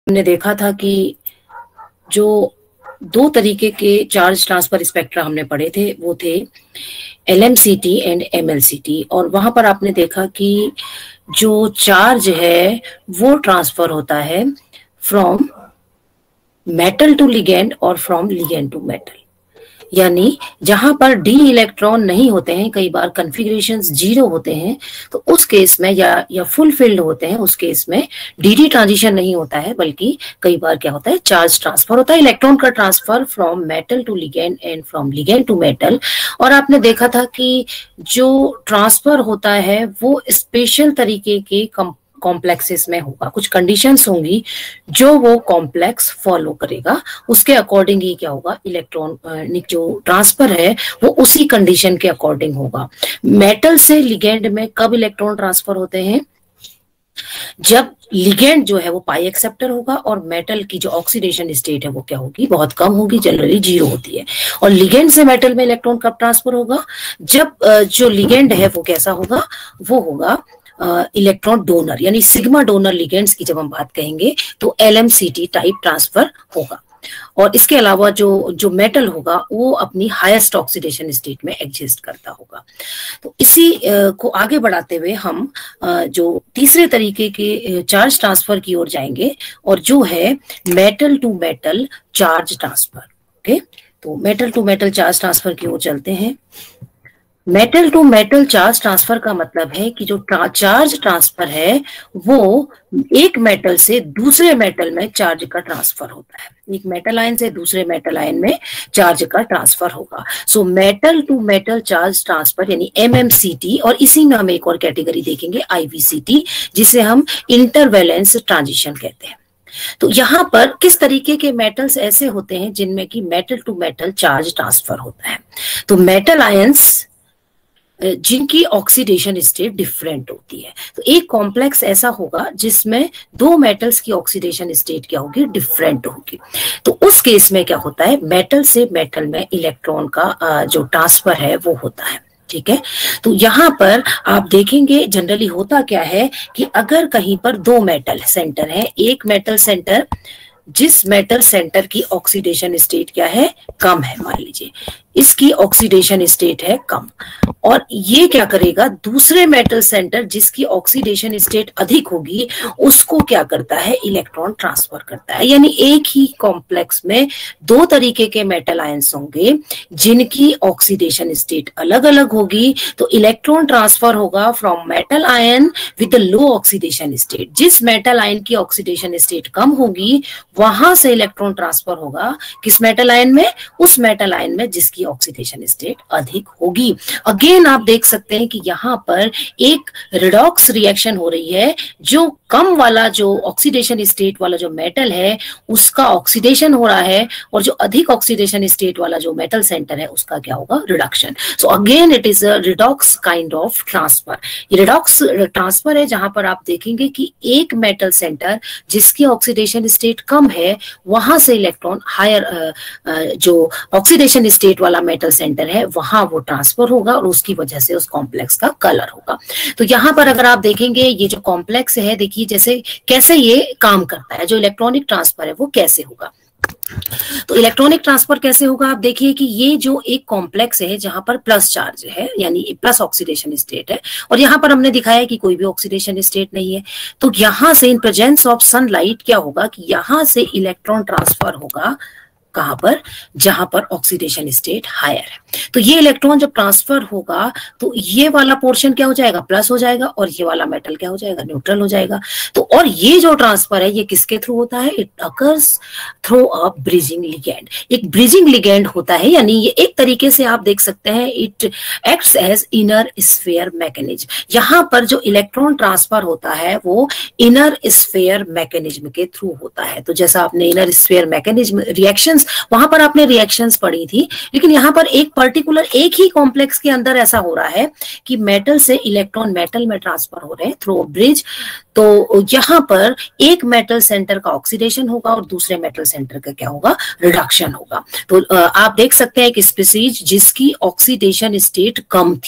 हमने देखा था कि जो दो तरीके के चार्ज ट्रांसफर स्पेक्ट्रा हमने पढ़े थे वो थे LMCT एंड MLCT। और वहां पर आपने देखा कि जो चार्ज है वो ट्रांसफर होता है फ्रॉम मेटल टू लिगेंड और फ्रॉम लिगेंड टू मेटल, यानी जहां पर डी इलेक्ट्रॉन नहीं होते हैं, कई बार कन्फिग्रेशंस 0 होते हैं, तो उस केस में या फुल फिल्ड होते हैं, उस केस में डीडी ट्रांजिशन नहीं होता है, बल्कि कई बार क्या होता है, चार्ज ट्रांसफर होता है, इलेक्ट्रॉन का transfer from metal to ligand and from ligand to metal. और आपने देखा था कि जो ट्रांसफर होता है वो स्पेशल तरीके के कॉम्प्लेक्सेस में होगा, कुछ कंडीशंस होंगी जो वो कॉम्प्लेक्स फॉलो करेगा, उसके अकॉर्डिंग ही क्या होगा, इलेक्ट्रॉन जो ट्रांसफर है वो उसी कंडीशन के अकॉर्डिंग होगा। मेटल से लिगेंड में कब इलेक्ट्रॉन ट्रांसफर होते हैं? जब लिगेंड जो है वो पाई एक्सेप्टर होगा और मेटल की जो ऑक्सीडेशन स्टेट है वो क्या होगी, बहुत कम होगी, जनरली 0 होती है। और लिगेंड से मेटल में इलेक्ट्रॉन कब ट्रांसफर होगा? जब जो लिगेंड है वो कैसा होगा, वो होगा इलेक्ट्रॉन डोनर, यानी सिग्मा डोनर लिगेंड्स की जब हम बात कहेंगे तो LMCT टाइप ट्रांसफर होगा। और इसके अलावा जो मेटल होगा वो अपनी हाईएस्ट ऑक्सीडेशन स्टेट में एग्जिस्ट करता होगा। तो इसी को आगे बढ़ाते हुए हम जो तीसरे तरीके के चार्ज ट्रांसफर की ओर जाएंगे, और जो है metal to metal charge transfer. Okay, तो metal to metal charge transfer की ओर चलते हैं। Metal to metal charge transfer का मतलब है कि जो चार्ज ट्रांसफर है वो एक मेटल से दूसरे मेटल में चार्ज का ट्रांसफर होता है, एक मेटल आयन से दूसरे मेटल आयन में चार्ज का ट्रांसफर होगा। So metal to metal charge transfer यानी MMCT, और इसी में हम एक और कैटेगरी देखेंगे IVCT, जिसे हम इंटरवैलेंस ट्रांजिशन कहते हैं। तो यहां पर किस तरीके के मेटल्स ऐसे होते हैं जिनमें कि metal to metal charge transfer होता है? तो मेटल आयंस जिनकी ऑक्सीडेशन स्टेट डिफरेंट होती है। तो एक कॉम्प्लेक्स ऐसा होगा जिसमें दो मेटल्स की ऑक्सीडेशन स्टेट क्या होगी, डिफरेंट होगी। तो उस केस में क्या होता है, मेटल से मेटल में इलेक्ट्रॉन का जो ट्रांसफर है वो होता है। ठीक है, तो यहां पर आप देखेंगे जनरली होता क्या है कि अगर कहीं पर दो मेटल सेंटर है, एक मेटल सेंटर जिस मेटल सेंटर की ऑक्सीडेशन स्टेट क्या है, कम है, मान लीजिए इसकी ऑक्सीडेशन स्टेट है कम, और ये क्या करेगा, दूसरे मेटल सेंटर जिसकी ऑक्सीडेशन स्टेट अधिक होगी उसको क्या करता है, इलेक्ट्रॉन ट्रांसफर करता है। यानी एक ही कॉम्प्लेक्स में दो तरीके के मेटल आयंस होंगे जिनकी ऑक्सीडेशन स्टेट अलग अलग होगी, तो इलेक्ट्रॉन ट्रांसफर होगा from metal ion with low oxidation state. जिस मेटल आयन की ऑक्सीडेशन स्टेट कम होगी वहां से इलेक्ट्रॉन ट्रांसफर होगा किस मेटल आयन में, उस मेटल आयन में जिसकी ऑक्सीडेशन स्टेट अधिक होगी। अगेन आप देख सकते हैं कि यहां पर एक रिडॉक्स रिएक्शन हो रही है, जो कम वाला जो ऑक्सीडेशन स्टेट वाला जो मेटल है उसका ऑक्सीडेशन हो रहा है, और जो अधिक ऑक्सीडेशन स्टेट वाला जो मेटल सेंटर है उसका क्या होगा, reduction. So again it is a redox kind of transfer. ये रिडॉक्स ट्रांसफर है जहां पर आप देखेंगे कि एक मेटल सेंटर जिसकी ऑक्सीडेशन स्टेट कम है वहां से इलेक्ट्रॉन हायर जो ऑक्सीडेशन स्टेट वाला मेटल सेंटर है वहां वो ट्रांसफर होगा, और उसकी वजह से उस कॉम्प्लेक्स का कलर होगा। तो यहां पर अगर आप देखेंगे ये जो कॉम्प्लेक्स है, देखिए जैसे कैसे ये काम करता है, जो इलेक्ट्रॉनिक ट्रांसफर है वो कैसे होगा। तो इलेक्ट्रॉनिक ट्रांसफर कैसे होगा, आप देखिए कि ये जो एक कॉम्प्लेक्स है जहां पर प्लस चार्ज है यानी प्लस ऑक्सीडेशन स्टेट है, और यहां पर हमने दिखाया कि कोई भी ऑक्सीडेशन स्टेट नहीं है, तो यहां से इन प्रेजेंस ऑफ सनलाइट क्या होगा कि यहां से इलेक्ट्रॉन ट्रांसफर होगा कहां पर, जहां पर ऑक्सीडेशन स्टेट हायर है। तो ये इलेक्ट्रॉन जब ट्रांसफर होगा तो ये वाला पोर्शन क्या हो जाएगा, प्लस हो जाएगा, और ये वाला मेटल क्या हो जाएगा, न्यूट्रल हो जाएगा। तो और ये जो ट्रांसफर है ये किसके थ्रू होता है, it occurs through a bridging ligand. एक ब्रिजिंग लिगेंड होता है, यानी ये एक तरीके से आप देख सकते हैं it acts as inner sphere mechanism. यहां पर जो इलेक्ट्रॉन ट्रांसफर होता है वो इनर स्फीयर मैकेनिज्म के थ्रू होता है। तो जैसा आपने इनर स्फीयर मैकेनिज्म रिएक्शन, वहां पर आपने रिएक्शंस पढ़ी थी, लेकिन यहां पर एक पर्टिकुलर एक ही कॉम्प्लेक्स के अंदर ऐसा हो रहा है कि मेटल से इलेक्ट्रॉन मेटल में ट्रांसफर हो रहे हैं थ्रू ब्रिज। तो यहां पर एक मेटल सेंटर का ऑक्सीडेशन होगा और दूसरे मेटल सेंटर का क्या होगा, रिडक्शन होगा। तो आप देख सकते हैं कि स्पीसीज जिसकी ऑक्सीडेशन स्टेट कम थी,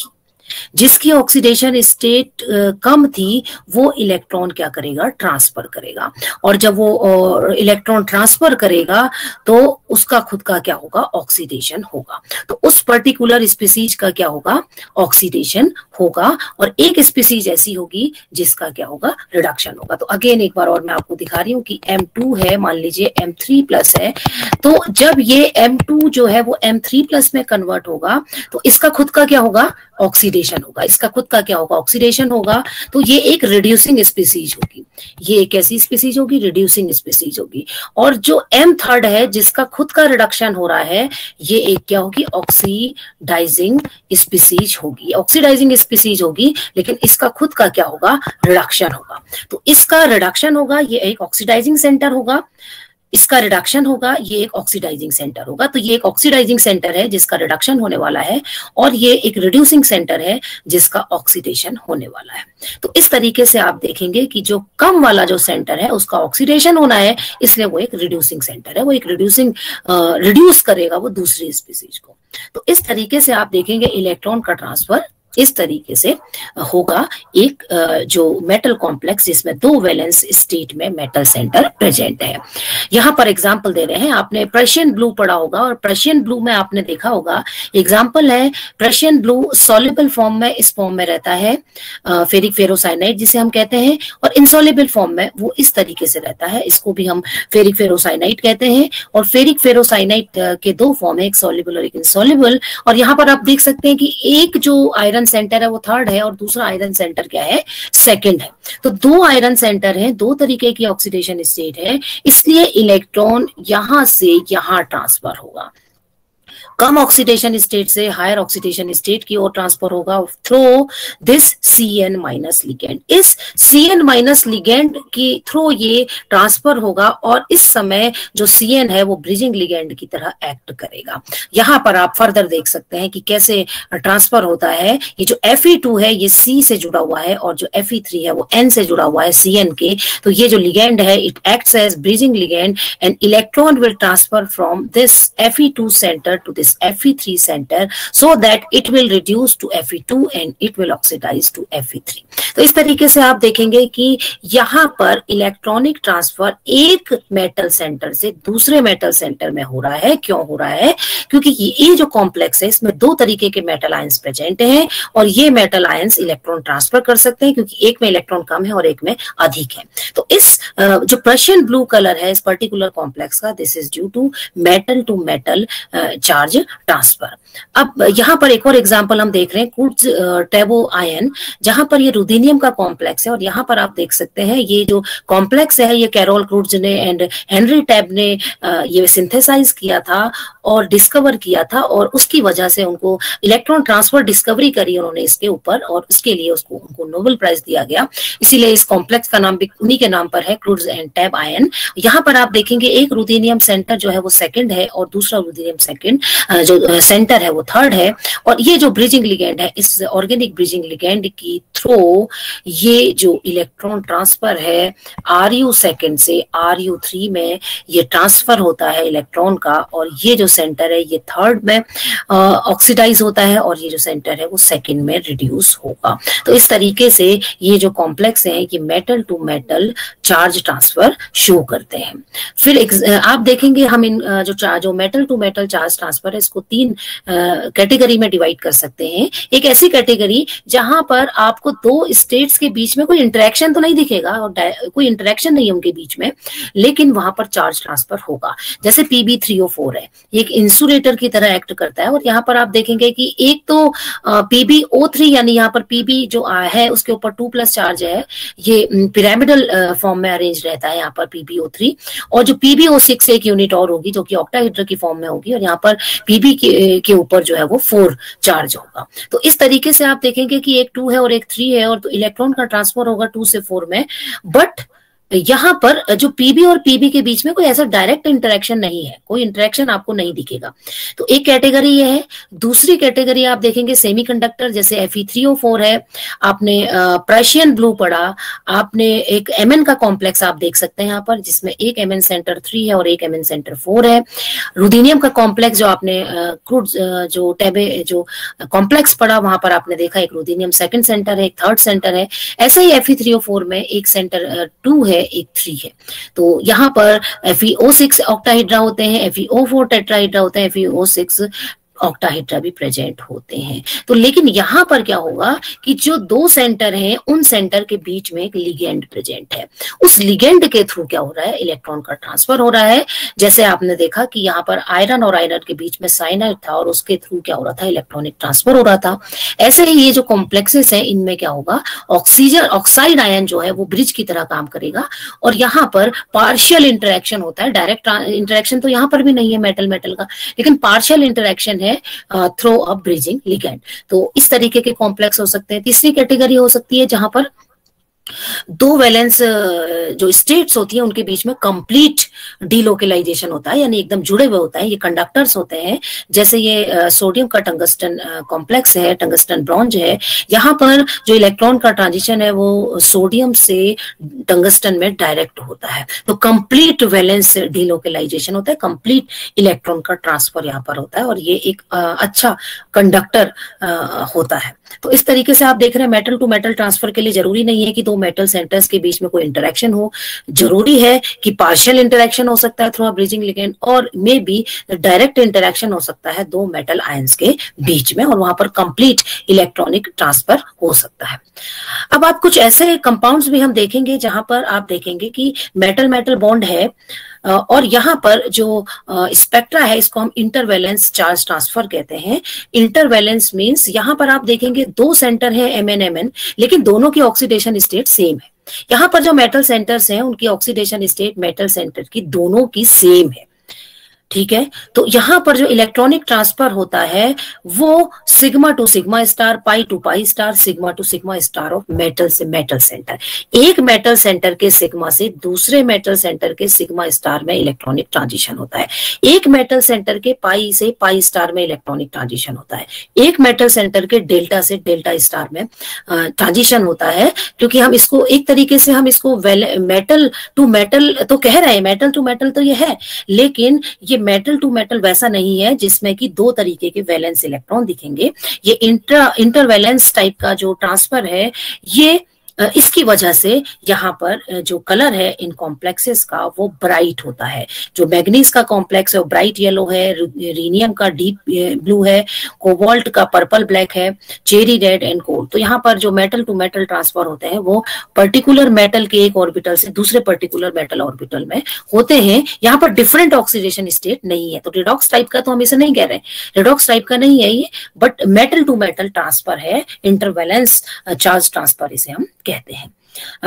जिसकी ऑक्सीडेशन स्टेट कम थी वो इलेक्ट्रॉन क्या करेगा, ट्रांसफर करेगा, और जब वो इलेक्ट्रॉन ट्रांसफर करेगा तो उसका खुद का क्या होगा, ऑक्सीडेशन होगा। तो उस पर्टिकुलर स्पीसीज का क्या होगा, ऑक्सीडेशन होगा, और एक स्पीसीज ऐसी होगी जिसका क्या होगा, रिडक्शन होगा। तो अगेन एक बार और मैं आपको दिखा रही हूँ कि M2 है, मान लीजिए M3+ है, तो जब ये M2 जो है वो M3+ में कन्वर्ट होगा तो इसका खुद का क्या होगा, ऑक्सीडेशन होगा, इसका खुद का क्या होगा, ऑक्सीडेशन होगा। तो ये एक रिड्यूसिंग स्पीसीज होगी, ये एक ऐसी स्पीसीज होगी, रिड्यूसिंग स्पीसीज होगी। और जो M3 है जिसका खुद का रिडक्शन हो रहा है, ये एक क्या होगी, ऑक्सीडाइजिंग स्पीसीज होगी, ऑक्सीडाइजिंग स्पीसीज होगी, लेकिन इसका खुद का क्या होगा, रिडक्शन होगा। तो इसका रिडक्शन होगा, ये एक ऑक्सीडाइजिंग सेंटर होगा, इसका रिडक्शन होगा, ये एक ऑक्सीडाइजिंग सेंटर होगा। तो ये एक ऑक्सीडाइजिंग सेंटर है जिसका रिडक्शन होने वाला है, और ये एक रिड्यूसिंग सेंटर है जिसका ऑक्सीडेशन होने वाला है। तो इस तरीके से आप देखेंगे कि जो कम वाला जो सेंटर है उसका ऑक्सीडेशन होना है, इसलिए वो एक रिड्यूसिंग सेंटर है, वो एक रिड्यूस करेगा वो दूसरी स्पीसीज को। तो इस तरीके से आप देखेंगे इलेक्ट्रॉन का ट्रांसफर इस तरीके से होगा, एक जो मेटल कॉम्प्लेक्स जिसमें 2 वैलेंस स्टेट में मेटल सेंटर प्रेजेंट है। यहां पर एग्जांपल दे रहे हैं, आपने प्रशियन ब्लू पढ़ा होगा, और प्रशियन ब्लू में आपने देखा होगा, एग्जांपल है प्रशियन ब्लू सॉल्युबल फॉर्म में इस फॉर्म में रहता है, फेरिक फेरोसाइनाइड जिसे हम कहते हैं, और इनसॉल्युबल फॉर्म में वो इस तरीके से रहता है, इसको भी हम फेरिक फेरोसाइनाइड कहते हैं। और फेरिक फेरोसाइनाइड के 2 फॉर्म है, एक सॉल्युबल और एक इनसॉल्युबल। और यहां पर आप देख सकते हैं कि एक जो आयरन सेंटर है वो 3rd है, और दूसरा आयरन सेंटर क्या है, 2nd है। तो 2 आयरन सेंटर हैं, 2 तरीके की ऑक्सीडेशन स्टेट है, इसलिए इलेक्ट्रॉन यहां से यहां ट्रांसफर होगा, कम ऑक्सीडेशन स्टेट से हायर ऑक्सीडेशन स्टेट की ओर ट्रांसफर होगा थ्रू दिस CN- लिगेंड। इस CN- लिगेंड की थ्रू ये ट्रांसफर होगा, और इस समय जो CN है वो ब्रिजिंग लिगेंड की तरह एक्ट करेगा। यहां पर आप फर्दर देख सकते हैं कि कैसे ट्रांसफर होता है। ये जो Fe2 है ये C से जुड़ा हुआ है, और जो Fe3 है वो N से जुड़ा हुआ है, CN के। तो ये जो लिगेंड है it acts as bridging ligand, and electron will transfer from this Fe2 centre to this Fe3 center so that it will reduce to Fe2 and it will oxidize to Fe3। तो इस तरीके से आप देखेंगे कि यहां पर इलेक्ट्रॉनिक ट्रांसफर एक मेटल सेंटर से दूसरे मेटल सेंटर में हो रहा है। क्यों हो रहा है? क्योंकि ये जो कॉम्प्लेक्स है इसमें 2 तरीके के मेटल आयंस प्रेजेंट हैं, और ये मेटल आयंस इलेक्ट्रॉन ट्रांसफर कर सकते हैं, क्योंकि एक में इलेक्ट्रॉन कम है और एक में अधिक है। तो इस जो प्रशियन ब्लू कलर है इस पर्टिकुलर कॉम्प्लेक्स का, this is due to metal charge transfer. अब यहां पर एक और एग्जांपल हम देख रहे हैं, क्रूट्ज टेबो आयन, जहां पर ये रुदीनियम का कॉम्प्लेक्स है, और यहां पर आप देख सकते हैं ये जो कॉम्प्लेक्स है ये कैरोल क्रूट्ज ने एंड हेनरी टैब ने ये सिंथेसाइज किया था और डिस्कवर किया था, और उसकी वजह से उनको इलेक्ट्रॉन ट्रांसफर डिस्कवरी करी उन्होंने इसके ऊपर, और उसके लिए उनको नोबेल प्राइज दिया गया। इसीलिए इस कॉम्प्लेक्स का नाम भी उन्हीं के नाम पर है, क्रूट्ज एंड टैब आयन। यहाँ पर आप देखेंगे एक रुदीनियम सेंटर जो है वो 2nd है, और दूसरा रुदीनियम जो सेंटर है वो 3rd है। और ये जो ब्रिजिंग लिगेंड है, इस ऑर्गेनिक ब्रिजिंग लिगेंड की थ्रू ये जो इलेक्ट्रॉन ट्रांसफर है Ru 2nd से Ru3 में ये ट्रांसफर होता है इलेक्ट्रॉन का, और ये जो सेंटर है ये 3rd में ऑक्सीडाइज होता है, और ये जो सेंटर है वो 2nd में रिड्यूस होगा। तो इस तरीके से ये जो कॉम्प्लेक्स है ये metal to metal charge transfer show करते हैं। फिर आप देखेंगे हम इन जो metal to metal charge transfer है इसको 3 कैटेगरी में डिवाइड कर सकते हैं। एक ऐसी कैटेगरी जहां पर आपको 2 स्टेट्स के बीच में कोई इंटरेक्शन तो नहीं दिखेगा, और कोई इंटरेक्शन नहीं है उनके बीच में, लेकिन वहां पर चार्ज ट्रांसफर होगा। जैसे Pb3O4 है, एक इंसुलेटर की तरह एक्ट करता है, और यहाँ पर आप देखेंगे कि एक तो PbO3 यानी यहाँ पर Pb जो है उसके ऊपर 2+ चार्ज है, ये पिरामिडल फॉर्म में अरेंज रहता है यहाँ पर PbO3, और जो PbO6 एक यूनिट और होगी जो कि ऑक्टाहेड्रा की फॉर्म में होगी, और यहाँ पर Pb के ऊपर जो है वो 4 चार्ज होगा। तो इस तरीके से आप देखेंगे कि एक 2 है और एक 3 है, और तो इलेक्ट्रॉन का ट्रांसफर होगा 2 से 4 में, बट यहाँ पर जो पीबी और पीबी के बीच में कोई ऐसा डायरेक्ट इंटरेक्शन नहीं है, कोई इंटरेक्शन आपको नहीं दिखेगा। तो एक कैटेगरी ये है। दूसरी कैटेगरी आप देखेंगे सेमीकंडक्टर, जैसे Fe3O4 है, आपने पर्शियन ब्लू पढ़ा, आपने एक Mn का कॉम्प्लेक्स आप देख सकते हैं यहाँ पर, जिसमें एक Mn सेंटर 3 है और एक Mn सेंटर 4 है। रुदीनियम का कॉम्प्लेक्स जो आपने क्रूड जो टेबे जो कॉम्प्लेक्स पढ़ा, वहां पर आपने देखा एक रुदीनियम सेकंड सेंटर है, एक थर्ड सेंटर है। ऐसे ही Fe3O4 में एक सेंटर 2 है, एक 3 है। तो यहाँ पर FeO6 ऑक्टाहेड्रा होते हैं, FeO4 टेट्राहेड्रा होते हैं, FeO6 ऑक्टाहेड्रा भी प्रेजेंट होते हैं। तो लेकिन यहाँ पर क्या होगा कि जो दो सेंटर हैं, उन सेंटर के बीच में एक लिगेंड प्रेजेंट है। उस लिगेंड के थ्रू क्या हो रहा है, इलेक्ट्रॉन का ट्रांसफर हो रहा है। जैसे आपने देखा कि यहाँ पर आयरन और आयरन के बीच में साइनाइड था और उसके थ्रू क्या हो रहा था, इलेक्ट्रॉनिक ट्रांसफर हो रहा था। ऐसे ही ये जो कॉम्प्लेक्सेस है, इनमें क्या होगा, ऑक्सीजन ऑक्साइड आयन जो है वो ब्रिज की तरह काम करेगा और यहाँ पर पार्शियल इंटरेक्शन होता है। डायरेक्ट इंटरेक्शन तो यहाँ पर भी नहीं है मेटल मेटल का, लेकिन पार्शियल इंटरेक्शन है थ्रू अ ब्रिजिंग लिगेंड। तो इस तरीके के कॉम्प्लेक्स हो सकते हैं। तीसरी कैटेगरी हो सकती है जहां पर दो वैलेंस जो स्टेट्स होती है उनके बीच में कंप्लीट डीलोकलाइजेशन होता है, यानी एकदम जुड़े हुए होता है। ये कंडक्टर्स होते हैं, जैसे ये सोडियम का टंगस्टन कॉम्प्लेक्स है, टंगस्टन ब्रॉन्ज है। यहाँ पर जो इलेक्ट्रॉन का ट्रांजिशन है वो सोडियम से टंगस्टन में डायरेक्ट होता है। तो कंप्लीट वैलेंस डीलोकलाइजेशन होता है, कंप्लीट इलेक्ट्रॉन का ट्रांसफर यहाँ पर होता है और ये एक अच्छा कंडक्टर होता है। तो इस तरीके से आप देख रहे हैं मेटल टू मेटल ट्रांसफर के लिए जरूरी नहीं है कि दो मेटल सेंटर्स के बीच में कोई इंटरेक्शन हो, जरूरी है कि पार्शियल इंटरेक्शन हो सकता है थ्रू ब्रिजिंग लिगेंड, और मे बी डायरेक्ट इंटरेक्शन हो सकता है दो मेटल आयंस के बीच में और वहां पर कंप्लीट इलेक्ट्रॉनिक ट्रांसफर हो सकता है। अब आप कुछ ऐसे कंपाउंड्स भी हम देखेंगे जहां पर आप देखेंगे कि मेटल मेटल बॉन्ड है और यहाँ पर जो स्पेक्ट्रा है इसको हम इंटरवैलेंस चार्ज ट्रांसफर कहते हैं। इंटरवैलेंस मींस यहाँ पर आप देखेंगे दो सेंटर है MnMn, लेकिन दोनों की ऑक्सीडेशन स्टेट सेम है। यहाँ पर जो मेटल सेंटर्स हैं उनकी ऑक्सीडेशन स्टेट मेटल सेंटर की दोनों की सेम है, ठीक है। तो यहां पर जो इलेक्ट्रॉनिक ट्रांसफर होता है वो sigma to sigma star, pi to pi star, sigma to sigma star of metal से मेटल सेंटर। एक मेटल सेंटर के सिग्मा से दूसरे मेटल सेंटर के सिग्मा स्टार में इलेक्ट्रॉनिक ट्रांजिशन होता है। एक मेटल सेंटर के पाई से पाई स्टार में इलेक्ट्रॉनिक ट्रांजिशन होता है। एक मेटल सेंटर के डेल्टा से डेल्टा स्टार में ट्रांजिशन होता है। क्योंकि हम इसको एक तरीके से हम इसको मेटल टू मेटल तो कह रहे हैं, मेटल टू मेटल तो ये है, लेकिन ये मेटल टू मेटल वैसा नहीं है जिसमें कि दो तरीके के वैलेंस इलेक्ट्रॉन दिखेंगे। ये इंटरवैलेंस टाइप का जो ट्रांसफर है, ये इसकी वजह से यहाँ पर जो कलर है इन कॉम्प्लेक्सेस का वो ब्राइट होता है। जो मैग्नीज का कॉम्प्लेक्स है वो ब्राइट येलो है, रीनियम का डीप ब्लू है, कोबाल्ट का पर्पल ब्लैक है, चेरी रेड एंड गोल्ड। तो यहाँ पर जो मेटल टू मेटल ट्रांसफर होते हैं वो पर्टिकुलर मेटल के एक ऑर्बिटल से दूसरे पर्टिकुलर मेटल ऑर्बिटल में होते हैं। यहाँ पर डिफरेंट ऑक्सीडेशन स्टेट नहीं है। तो रिडॉक्स टाइप का तो हम इसे नहीं कह रहे हैं, रिडॉक्स टाइप का नहीं है ये, but metal to metal transfer है, इंटरवैलेंस चार्ज ट्रांसफर इसे हम कहते हैं।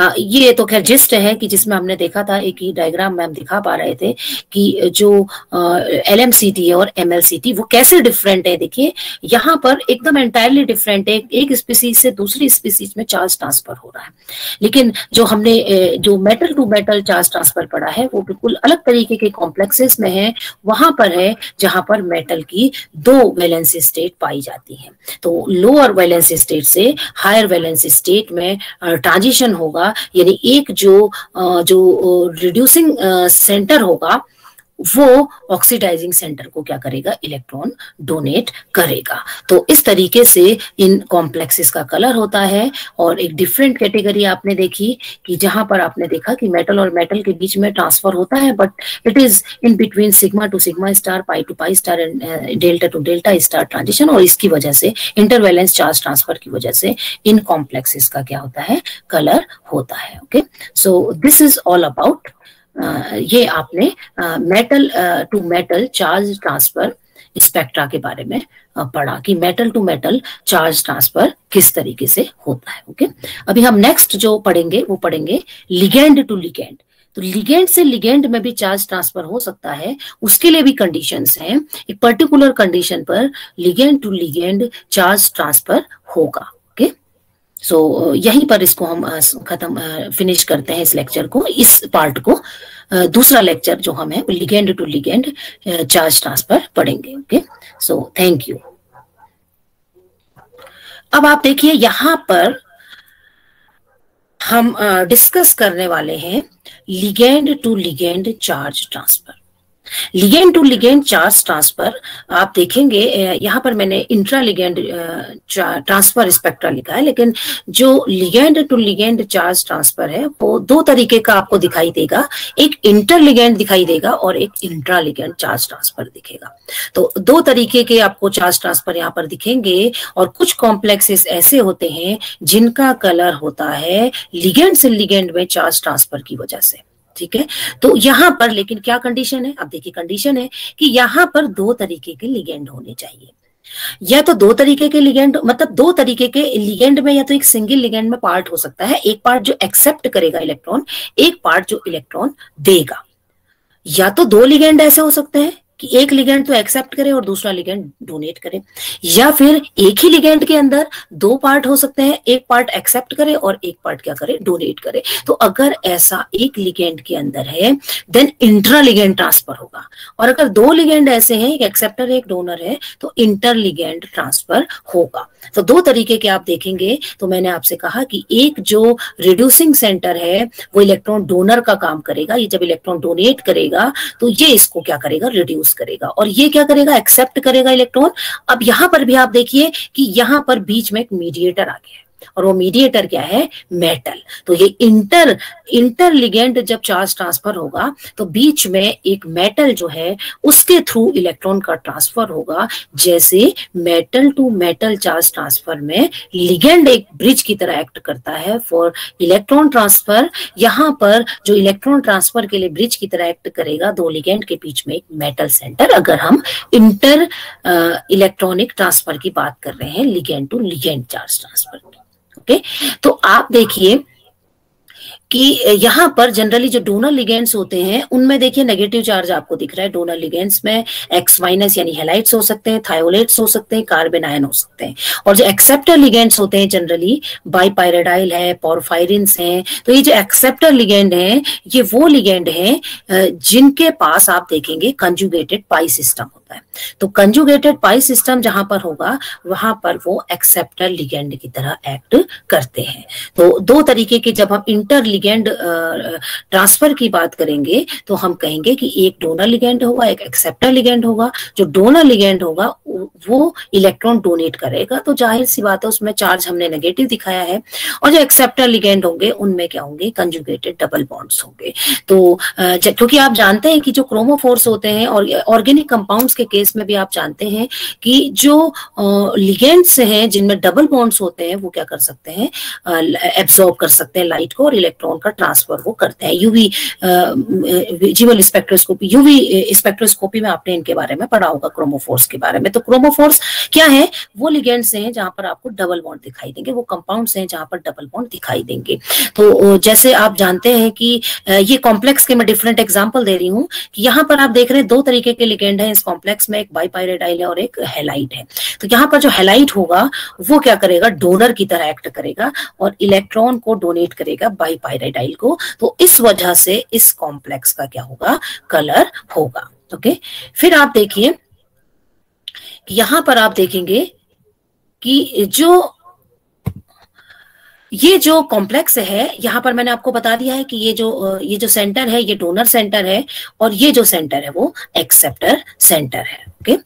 ये तो खैर जिस्ट है कि जिसमें हमने देखा था, एक ही डायग्राम में हम दिखा पा रहे थे कि जो LMCT है और MLCT वो कैसे डिफरेंट है। देखिए यहाँ पर एकदम एंटायरली डिफरेंट है, एक स्पीसीज से दूसरी स्पीसीज में चार्ज ट्रांसफर हो रहा है। लेकिन जो हमने जो metal to metal charge transfer पढ़ा है वो बिल्कुल अलग तरीके के कॉम्प्लेक्सेस में है, वहां पर है जहां पर मेटल की दो वैलेंस स्टेट पाई जाती है। तो लोअर वैलेंस स्टेट से हायर वैलेंस स्टेट में ट्रांजिशन होगा, यानी एक जो रिड्यूसिंग सेंटर होगा वो ऑक्सीडाइजिंग सेंटर को क्या करेगा, इलेक्ट्रॉन डोनेट करेगा। तो इस तरीके से इन कॉम्प्लेक्सेस का कलर होता है। और एक डिफरेंट कैटेगरी आपने देखी कि जहां पर आपने देखा कि मेटल और मेटल के बीच में ट्रांसफर होता है, but it is in between sigma to sigma star, pi to pi star and delta to delta star transition. और इसकी वजह से इंटरवैलेंस चार्ज ट्रांसफर की वजह से इन कॉम्प्लेक्सेस का क्या होता है, कलर होता है। Okay, so this is all about ये आपने metal to metal charge transfer spectra के बारे में पढ़ा कि मेटल टू मेटल चार्ज ट्रांसफर किस तरीके से होता है। ओके, अभी हम नेक्स्ट जो पढ़ेंगे वो पढ़ेंगे लिगेंड टू लिगेंड। तो लिगेंड से लिगेंड में भी चार्ज ट्रांसफर हो सकता है, उसके लिए भी कंडीशंस हैं। एक पर्टिकुलर कंडीशन पर ligand to ligand charge transfer होगा। ओके, सो यहीं पर इसको हम खत्म फिनिश करते हैं इस लेक्चर को, इस पार्ट को। दूसरा लेक्चर जो हम है ligand to ligand charge transfer पढ़ेंगे। Okay, so thank you. अब आप देखिए यहां पर हम डिस्कस करने वाले हैं ligand to ligand charge transfer. Ligand to ligand charge transfer आप देखेंगे यहाँ पर मैंने इंट्रा लिगेंड ट्रांसफर स्पेक्ट्रा लिखा है, लेकिन जो ligand to ligand charge transfer है वो दो तरीके का आपको दिखाई देगा। एक इंटर लिगेंड दिखाई देगा और एक इंट्रा लिगेंड चार्ज ट्रांसफर दिखेगा। तो दो तरीके के आपको चार्ज ट्रांसफर यहाँ पर दिखेंगे। और कुछ कॉम्प्लेक्सेस ऐसे होते हैं जिनका कलर होता है लिगेंड से लिगेंड में चार्ज ट्रांसफर की वजह से। ठीक है, तो यहां पर लेकिन क्या कंडीशन है, अब देखिए कंडीशन है कि यहां पर दो तरीके के लिगेंड होने चाहिए। या तो दो तरीके के लिगेंड, मतलब दो तरीके के लिगेंड में या तो एक सिंगल लिगेंड में पार्ट हो सकता है, एक पार्ट जो एक्सेप्ट करेगा इलेक्ट्रॉन, एक पार्ट जो इलेक्ट्रॉन देगा। या तो दो लिगेंड ऐसे हो सकते हैं कि एक लिगेंड तो एक्सेप्ट करे और दूसरा लिगेंड डोनेट करे, या फिर एक ही लिगेंड के अंदर दो पार्ट हो सकते हैं, एक पार्ट एक्सेप्ट करे और एक पार्ट क्या करे, डोनेट करे। तो अगर ऐसा एक लिगेंड के अंदर है देन इंट्रा लिगेंड ट्रांसफर होगा, और अगर दो लिगेंड ऐसे हैं, एक एक्सेप्टर एक डोनर है, तो इंटर लिगेंड ट्रांसफर होगा। तो दो तरीके के आप देखेंगे। तो मैंने आपसे कहा कि एक जो रिड्यूसिंग सेंटर है वो इलेक्ट्रॉन डोनर का काम करेगा, ये जब इलेक्ट्रॉन डोनेट करेगा तो ये इसको क्या करेगा, रिड्यूस करेगा, और ये क्या करेगा, एक्सेप्ट करेगा इलेक्ट्रॉन। अब यहां पर भी आप देखिए कि यहां पर बीच में एक मीडिएटर आ गया है, और वो मीडिएटर क्या है, मेटल। तो ये इंटर लिगेंड जब चार्ज ट्रांसफर होगा तो बीच में एक मेटल जो है उसके थ्रू इलेक्ट्रॉन का ट्रांसफर होगा। जैसे metal to metal charge transfer में लिगेंड एक ब्रिज की तरह एक्ट करता है फॉर इलेक्ट्रॉन ट्रांसफर, यहां पर जो इलेक्ट्रॉन ट्रांसफर के लिए ब्रिज की तरह एक्ट करेगा दो लिगेंड के बीच में एक मेटल सेंटर, अगर हम इंटर इलेक्ट्रॉनिक ट्रांसफर की बात कर रहे हैं, ligand to ligand charge transfer. Okay, तो आप देखिए कि यहां पर जनरली जो डोनर लिगेंड्स होते हैं उनमें देखिए नेगेटिव चार्ज आपको दिख रहा है। डोनर लिगेंड्स में X- यानी हैलाइड्स हो सकते हैं, थायोलेट्स हो सकते हैं, कार्बन आयन हो सकते हैं। और जो एक्सेप्टर लिगेंड्स होते हैं जनरली बाइपायराडाइल है, पोरफायरिन्स हैं। तो ये जो एक्सेप्टर लिगेंड है ये वो लिगेंड है जिनके पास आप देखेंगे कंजुगेटेड पाई सिस्टम होता है। तो कंजुगेटेड पाई सिस्टम जहां पर होगा वहां पर वो एक्सेप्टर लिगेंड की तरह एक्ट करते हैं। तो दो तरीके के जब हम इंटर लिगेंड ट्रांसफर की बात करेंगे तो हम कहेंगे कि एक डोनर लिगेंड होगा, एक एक्सेप्टर लिगेंड होगा। जो डोनर लिगेंड होगा वो इलेक्ट्रॉन डोनेट करेगा, तो जाहिर सी बात है उसमें चार्ज हमने नेगेटिव दिखाया है। और जो एक्सेप्टर लिगेंड होंगे उनमें क्या होंगे, कंजुगेटेड डबल बॉन्ड्स होंगे। तो क्योंकि आप जानते हैं कि जो क्रोमोफोर्स होते हैं और ऑर्गेनिक कंपाउंड्स के केस में भी आप जानते हैं कि जो लिगेंड्स हैं जिनमें डबल बॉन्ड्स होते हैं वो क्या कर सकते हैं, एब्सॉर्ब कर सकते हैं लाइट को और इलेक्ट्रॉन का ट्रांसफर वो करते हैं। UV visual spectroscopy, UV spectroscopy में आपने इनके बारे में पढ़ा होगा, क्रोमोफोर्स के बारे में। तो क्रोमोफोर्स क्या है, वो लिगेंड्स हैं जहां पर आपको डबल बॉन्ड दिखाई देंगे, वो कंपाउंड्स हैं जहां पर डबल बॉन्ड दिखाई देंगे। तो जैसे आप जानते हैं कि ये कॉम्प्लेक्स के मैं डिफरेंट एग्जांपल दे रही हूँ कि यहाँ पर आप देख रहे हैं दो तरीके के लिगेंड है इस कॉम्प्लेक्स में, एक बाइपायराडाइल है और एक हैलाइड है। तो यहाँ पर जो हैलाइड होगा वो क्या करेगा, डोनर की तरह एक्ट करेगा और इलेक्ट्रॉन को डोनेट करेगा बाइपायराडाइल को। तो इस वजह से इस कॉम्प्लेक्स का क्या होगा, कलर होगा। ओके, फिर आप देखिए यहां पर आप देखेंगे कि ये जो कॉम्प्लेक्स है यहां पर मैंने आपको बता दिया है कि ये जो सेंटर है ये डोनर सेंटर है और ये जो सेंटर है वो एक्सेप्टर सेंटर है। ओके,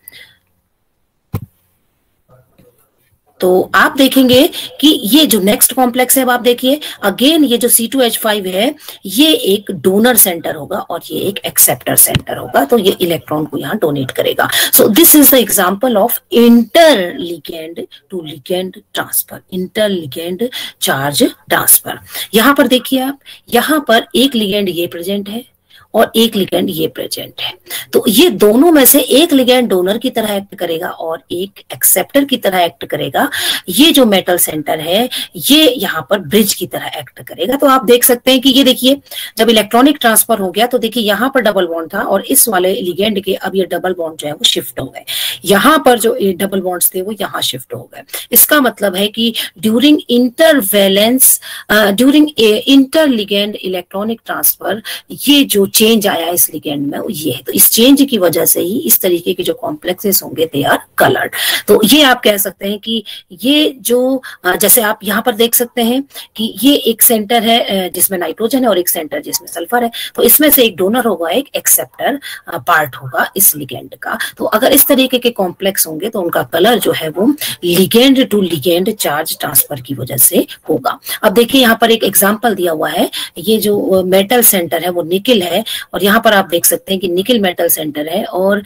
तो आप देखेंगे कि ये जो नेक्स्ट कॉम्प्लेक्स है, अब आप देखिए अगेन ये जो C2H5 है ये एक डोनर सेंटर होगा और ये एक एक्सेप्टर सेंटर होगा। तो ये इलेक्ट्रॉन को यहाँ डोनेट करेगा। So this is the example of inter ligand to ligand transfer, inter ligand charge transfer. यहां पर देखिए आप, यहां पर एक लिगेंड ये प्रेजेंट है और एक लिगेंड ये प्रेजेंट है। तो ये दोनों में से एक लिगेंड डोनर की तरह एक्ट करेगा और एक एक्सेप्टर की तरह एक्ट करेगा। ये जो मेटल सेंटर है ये यहाँ पर ब्रिज की तरह एक्ट करेगा। तो आप देख सकते हैं कि ये देखिए जब इलेक्ट्रॉनिक ट्रांसफर हो गया तो देखिए यहाँ पर डबल बॉन्ड था और इस वाले लिगेंड के अब ये डबल बॉन्ड जो है वो शिफ्ट हो गए, यहाँ पर जो डबल बॉन्ड्स थे वो यहाँ शिफ्ट हो गए। इसका मतलब है कि during intervalence during inter ligand electronic transfer ये जो चेंज आया इस लिगेंड में ये है। तो इस चेंज की वजह से ही इस तरीके के जो कॉम्प्लेक्सेस होंगे दे आर कलर्ड। तो ये आप कह सकते हैं कि ये जो जैसे आप यहाँ पर देख सकते हैं कि ये एक सेंटर है जिसमें नाइट्रोजन है और एक सेंटर जिसमें सल्फर है। तो इसमें से एक डोनर होगा एक एक्सेप्टर पार्ट होगा इस लिगेंड का। तो अगर इस तरीके के कॉम्प्लेक्स होंगे तो उनका कलर जो है वो ligand to ligand charge transfer की वजह से होगा। अब देखिए यहाँ पर एक एग्जांपल दिया हुआ है, ये जो मेटल सेंटर है वो निकिल है और यहाँ पर आप देख सकते हैं कि निकिल मेटल सेंटर है और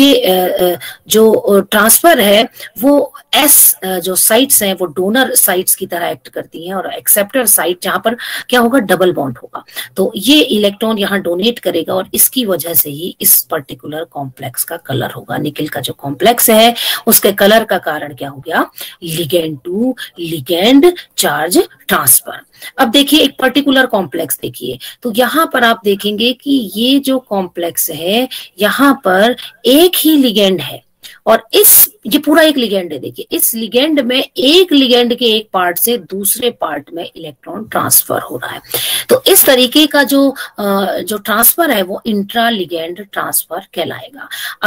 ये जो ट्रांसफर है वो एस जो साइट्स हैं वो डोनर साइट्स की तरह एक्ट करती हैं और एक्सेप्टर साइट जहां पर क्या होगा डबल बॉन्ड होगा। तो ये इलेक्ट्रॉन यहाँ डोनेट करेगा और इसकी वजह से ही इस पर्टिकुलर कॉम्प्लेक्स का कलर होगा। निकिल का जो कॉम्प्लेक्स है उसके कलर का कारण क्या हो गया, ligand to ligand charge transfer. अब देखिए एक पर्टिकुलर कॉम्प्लेक्स देखिए, तो यहाँ पर आप देखेंगे कि ये जो कॉम्प्लेक्स है यहाँ पर एक ही लिगेंड है और ये पूरा एक लिगेंड है। देखिए इस लिगेंड में एक लिगेंड के एक पार्ट से दूसरे पार्ट में इलेक्ट्रॉन ट्रांसफर हो रहा है। तो इस तरीके का जो ट्रांसफर है वो इंट्रा लिगेंड ट्रांसफर कहलाएगा।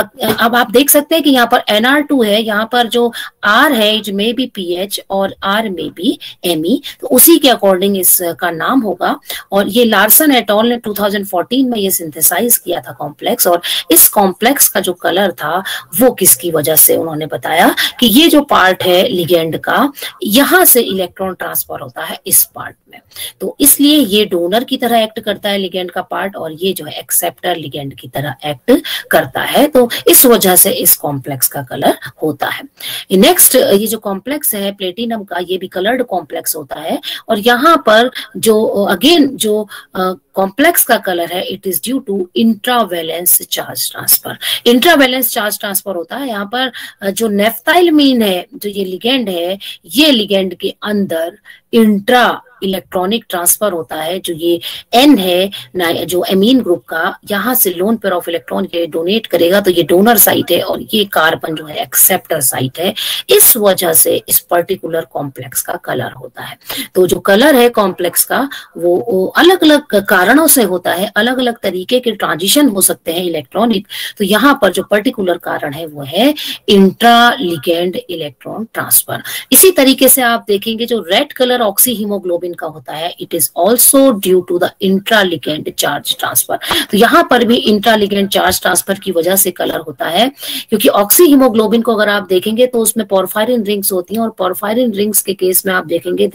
अब आप देख सकते हैं कि यहाँ पर Nr2 है, यहाँ पर जो R है इट में भी पीएच और R में भी Me, तो उसी के अकॉर्डिंग इसका नाम होगा। और ये लार्सन एट ऑल ने 2014 में ये सिंथेसाइज किया था कॉम्प्लेक्स और इस कॉम्प्लेक्स का जो कलर था वो किसकी वजह से उन्होंने बताया कि ये जो पार्ट है लिगेंड का यहां से इलेक्ट्रॉन ट्रांसफर होता है इस पार्ट में, तो इसलिए ये डोनर की तरह एक्ट करता है लिगेंड का पार्ट और ये जो है एक्सेप्टर लिगेंड की तरह एक्ट करता है। तो इस वजह से इस कॉम्प्लेक्स का कलर होता है। नेक्स्ट ये जो कॉम्प्लेक्स है प्लेटिनम का ये भी कलर्ड कॉम्प्लेक्स होता है और यहाँ पर जो अगेन जो कॉम्प्लेक्स का कलर है it is due to intravalence charge transfer. Intravalence charge transfer होता है यहाँ पर जो नेफ्थाइलमीन है जो ये लिगेंड है ये लिगेंड के अंदर इंट्रा इलेक्ट्रॉनिक ट्रांसफर होता है। जो ये एन है जो एमीन ग्रुप का यहाँ से लोन पेयर ऑफ इलेक्ट्रॉन के डोनेट करेगा तो ये डोनर साइट है और ये कार्बन जो है एक्सेप्टर साइट है। इस वजह से इस पर्टिकुलर कॉम्प्लेक्स का कलर होता है। तो जो कलर है कॉम्प्लेक्स का वो अलग अलग कारणों से होता है, अलग अलग तरीके के ट्रांजिशन हो सकते हैं इलेक्ट्रॉनिक। तो यहाँ पर जो पर्टिकुलर कारण है वो है इंट्रा लिगेंड इलेक्ट्रॉन ट्रांसफर। इसी तरीके से आप देखेंगे जो रेड कलर ऑक्सी हीमोग्लोबिन का होता है it is also due to the intra ligand charge transfer. तो यहाँ पर भी इंट्रा लिगेंड चार्ज ट्रांसफर की वजह से कलर होता है क्योंकि ऑक्सी हीमोग्लोबिन को अगर आप देखेंगे तो उसमें पोरफायरिन रिंग्स होती हैं और पोरफायरिन रिंग्स के केस में आप देखेंगे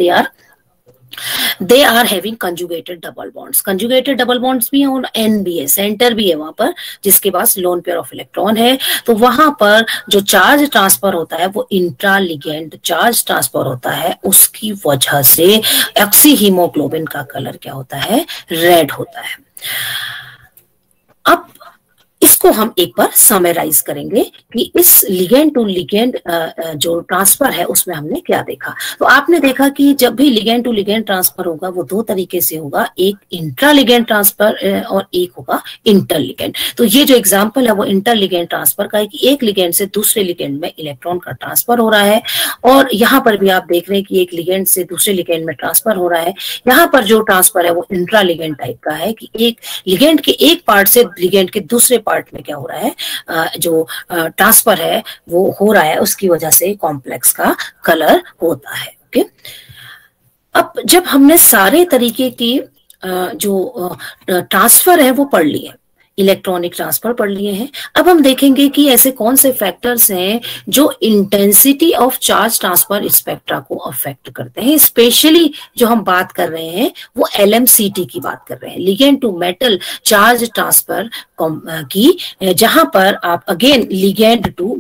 they are having conjugated double bonds. Conjugated double bonds भी हैं और एन भी है, सेंटर भी है वहां पर जिसके पास लोन पेयर ऑफ इलेक्ट्रॉन है। तो वहां पर जो चार्ज ट्रांसफर होता है वो इंट्रा लिगेंड चार्ज ट्रांसफर होता है, उसकी वजह से ऑक्सी हीमोग्लोबिन का कलर क्या होता है, रेड होता है। अब इसको हम एक बार समराइज करेंगे कि इस लिगेंड टू लिगेंड जो ट्रांसफर है उसमें हमने क्या देखा। तो आपने देखा कि जब भी लिगेंड टू लिगेंड ट्रांसफर होगा वो दो तरीके से होगा, एक इंट्रा लिगेंड ट्रांसफर और एक होगा इंटर लिगेंड। तो ये जो एग्जांपल है वो इंटर लिगेंड ट्रांसफर का है कि एक लिगेंड से दूसरे लिगेंड में इलेक्ट्रॉन का ट्रांसफर हो रहा है और यहाँ पर भी आप देख रहे हैं कि एक लिगेंड से दूसरे लिगेंड में ट्रांसफर हो रहा है। यहाँ पर जो ट्रांसफर है वो इंट्रा लिगेंड टाइप का है कि एक लिगेंड के एक पार्ट से लिगेंड के दूसरे पार्ट में क्या हो रहा है, जो ट्रांसफर है वो हो रहा है, उसकी वजह से कॉम्प्लेक्स का कलर होता है। ओके, अब जब हमने सारे तरीके की जो ट्रांसफर है वो पढ़ लिए, इलेक्ट्रॉनिक ट्रांसफर पढ़ लिए हैं। अब हम देखेंगे कि ऐसे कौन से फैक्टर्स हैं जो intensity of charge transfer spectra को अफेक्ट करते हैं। स्पेशली जो हम बात कर रहे हैं वो LMCT की बात कर रहे हैं, ligand to metal charge transfer की, जहां पर आप अगेन लिगेंड टू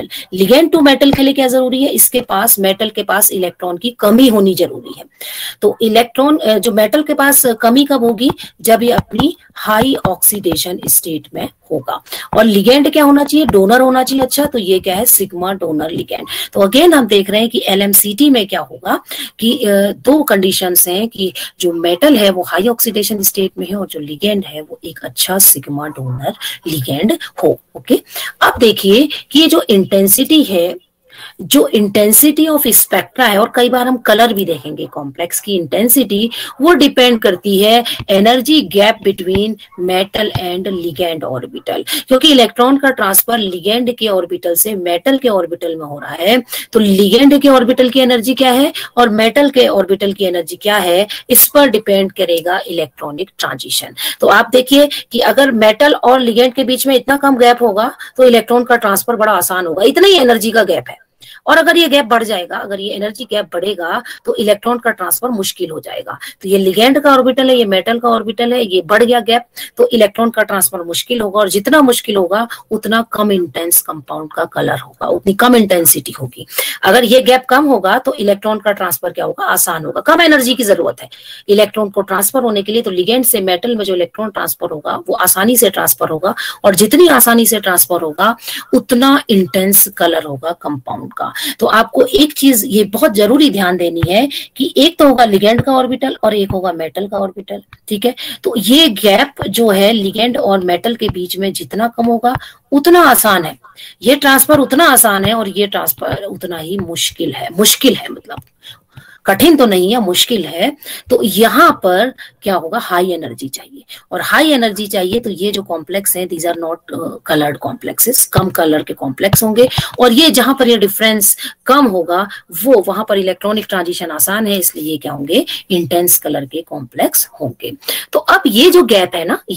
मेटल के लिए क्या जरूरी है, इसके पास मेटल के पास इलेक्ट्रॉन की कमी होनी जरूरी है। तो इलेक्ट्रॉन जो मेटल के पास कमी कब होगी, जब ये अपनी हाई ऑक्सीडेशन स्टेट में होगा। और लिगेंड क्या होना चाहिए, डोनर होना चाहिए। अच्छा, तो ये क्या है, सिग्मा डोनर लिगेंड। तो अगेन हम देख रहे हैं कि LMCT में क्या होगा कि दो कंडीशंस हैं कि जो मेटल है वो हाई ऑक्सीडेशन स्टेट में है और जो लिगेंड है वो एक अच्छा सिग्मा डोनर लिगेंड हो। ओके, अब देखिए कि ये जो इंटेंसिटी है, जो इंटेंसिटी ऑफ स्पेक्ट्रा है, और कई बार हम कलर भी देखेंगे, कॉम्प्लेक्स की इंटेंसिटी वो डिपेंड करती है energy gap between metal and ligand orbital. क्योंकि इलेक्ट्रॉन का ट्रांसफर लिगेंड के ऑर्बिटल से मेटल के ऑर्बिटल में हो रहा है, तो लिगेंड के ऑर्बिटल की एनर्जी क्या है और मेटल के ऑर्बिटल की एनर्जी क्या है, इस पर डिपेंड करेगा इलेक्ट्रॉनिक ट्रांजिशन। तो आप देखिए कि अगर मेटल और लिगेंड के बीच में इतना कम गैप होगा तो इलेक्ट्रॉन का ट्रांसफर बड़ा आसान होगा, इतना ही एनर्जी का गैप है। और अगर ये गैप बढ़ जाएगा, अगर ये एनर्जी गैप बढ़ेगा तो इलेक्ट्रॉन का ट्रांसफर मुश्किल हो जाएगा। तो ये लिगेंड का ऑर्बिटल है, ये मेटल का ऑर्बिटल है, ये बढ़ गया गैप, तो इलेक्ट्रॉन का ट्रांसफर मुश्किल होगा, और जितना मुश्किल होगा उतना कम इंटेंस कंपाउंड का कलर होगा, उतनी कम इंटेंसिटी होगी। अगर ये गैप कम होगा तो इलेक्ट्रॉन का ट्रांसफर क्या होगा, आसान होगा। कम एनर्जी की जरूरत है इलेक्ट्रॉन को ट्रांसफर होने के लिए, तो लिगेंड से मेटल में जो इलेक्ट्रॉन ट्रांसफर होगा वो आसानी से ट्रांसफर होगा, और जितनी आसानी से ट्रांसफर होगा उतना इंटेंस कलर होगा कंपाउंड का। तो आपको एक चीज ये बहुत जरूरी ध्यान देनी है कि एक तो होगा लिगेंड का ऑर्बिटल और एक होगा मेटल का ऑर्बिटल, ठीक है। तो ये गैप जो है लिगेंड और मेटल के बीच में जितना कम होगा उतना आसान है, ये ट्रांसफर उतना आसान है, और ये ट्रांसफर उतना ही मुश्किल है मतलब कठिन तो नहीं है, मुश्किल है। तो यहां पर क्या होगा, हाई एनर्जी चाहिए, और हाई एनर्जी चाहिए तो ये जो कॉम्प्लेक्स हैं these are not coloured complexes, कम कलर के कॉम्प्लेक्स होंगे, और ये जहां पर ये डिफरेंस कम होगा वो वहां पर इलेक्ट्रॉनिक ट्रांजिशन आसान है, इसलिए ये क्या होंगे, इंटेंस कलर के कॉम्प्लेक्स होंगे। तो अब ये जो गैप है ना,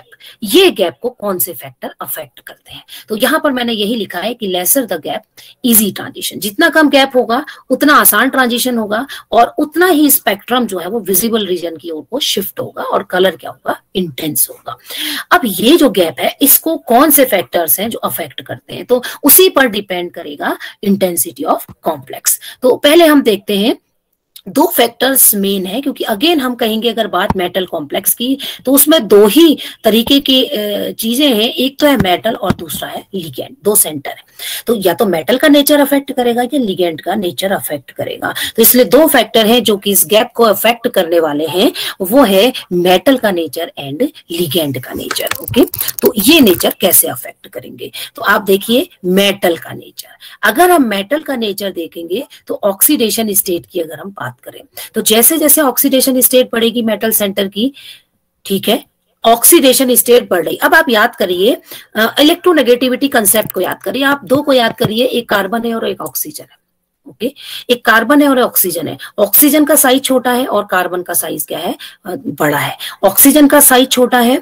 ये गैप को कौन से फैक्टर अफेक्ट करते हैं, तो यहां पर मैंने यही लिखा है कि lesser the gap easy transition, जितना कम गैप होगा उतना आसान ट्रांजिशन होगा, और उतना ही स्पेक्ट्रम जो है वो विजिबल रीजन की ओर को शिफ्ट होगा, और कलर क्या होगा, इंटेंस होगा। अब ये जो गैप है इसको कौन से फैक्टर्स हैं जो अफेक्ट करते हैं, तो उसी पर डिपेंड करेगा इंटेंसिटी ऑफ कॉम्प्लेक्स। तो पहले हम देखते हैं, दो फैक्टर्स मेन है, क्योंकि अगेन हम कहेंगे अगर बात मेटल कॉम्प्लेक्स की तो उसमें दो ही तरीके की चीजें हैं, एक तो है मेटल और दूसरा है लिगेंड, दो सेंटर है। तो या तो मेटल का नेचर अफेक्ट करेगा या लिगेंड का नेचर अफेक्ट करेगा। तो इसलिए दो फैक्टर हैं जो कि इस गैप को अफेक्ट करने वाले हैं, वो है मेटल का नेचर एंड लिगेंड का नेचर। ओके, तो ये नेचर कैसे अफेक्ट करेंगे, तो आप देखिए मेटल का नेचर। अगर हम मेटल का नेचर देखेंगे तो ऑक्सीडेशन स्टेट की अगर हम बात करें तो जैसे जैसे ऑक्सीडेशन स्टेट बढ़ेगी मेटल सेंटर की, ठीक है, ऑक्सीडेशन स्टेट बढ़ रही। अब आप याद करिए इलेक्ट्रोनेगेटिविटी कंसेप्ट को याद करिए, आप दो को याद करिए, एक कार्बन है और एक ऑक्सीजन है। ओके, एक कार्बन है और ऑक्सीजन है, ऑक्सीजन का साइज छोटा है और कार्बन का साइज क्या है, बड़ा है। ऑक्सीजन का साइज छोटा है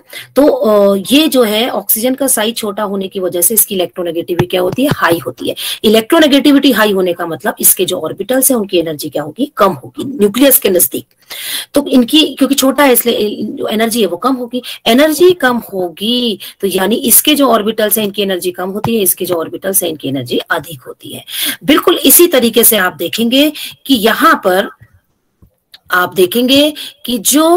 तो ये जो है ऑक्सीजन का साइज छोटा होने की वजह से इसकी इलेक्ट्रोनेगेटिविटी क्या होती है, हाई होती है। इलेक्ट्रोनेगेटिविटी हाई होने का मतलब इसके जो ऑर्बिटल्स है उनकी एनर्जी क्या होगी, कम होगी न्यूक्लियस के नजदीक। तो इनकी क्योंकि छोटा है इसलिए जो एनर्जी है वो कम होगी, एनर्जी कम होगी तो यानी इसके जो ऑर्बिटल्स है इनकी एनर्जी कम होती है, इसके जो ऑर्बिटल्स है इनकी एनर्जी अधिक होती है। बिल्कुल इसी तरीके से आप देखेंगे कि यहां पर आप देखेंगे कि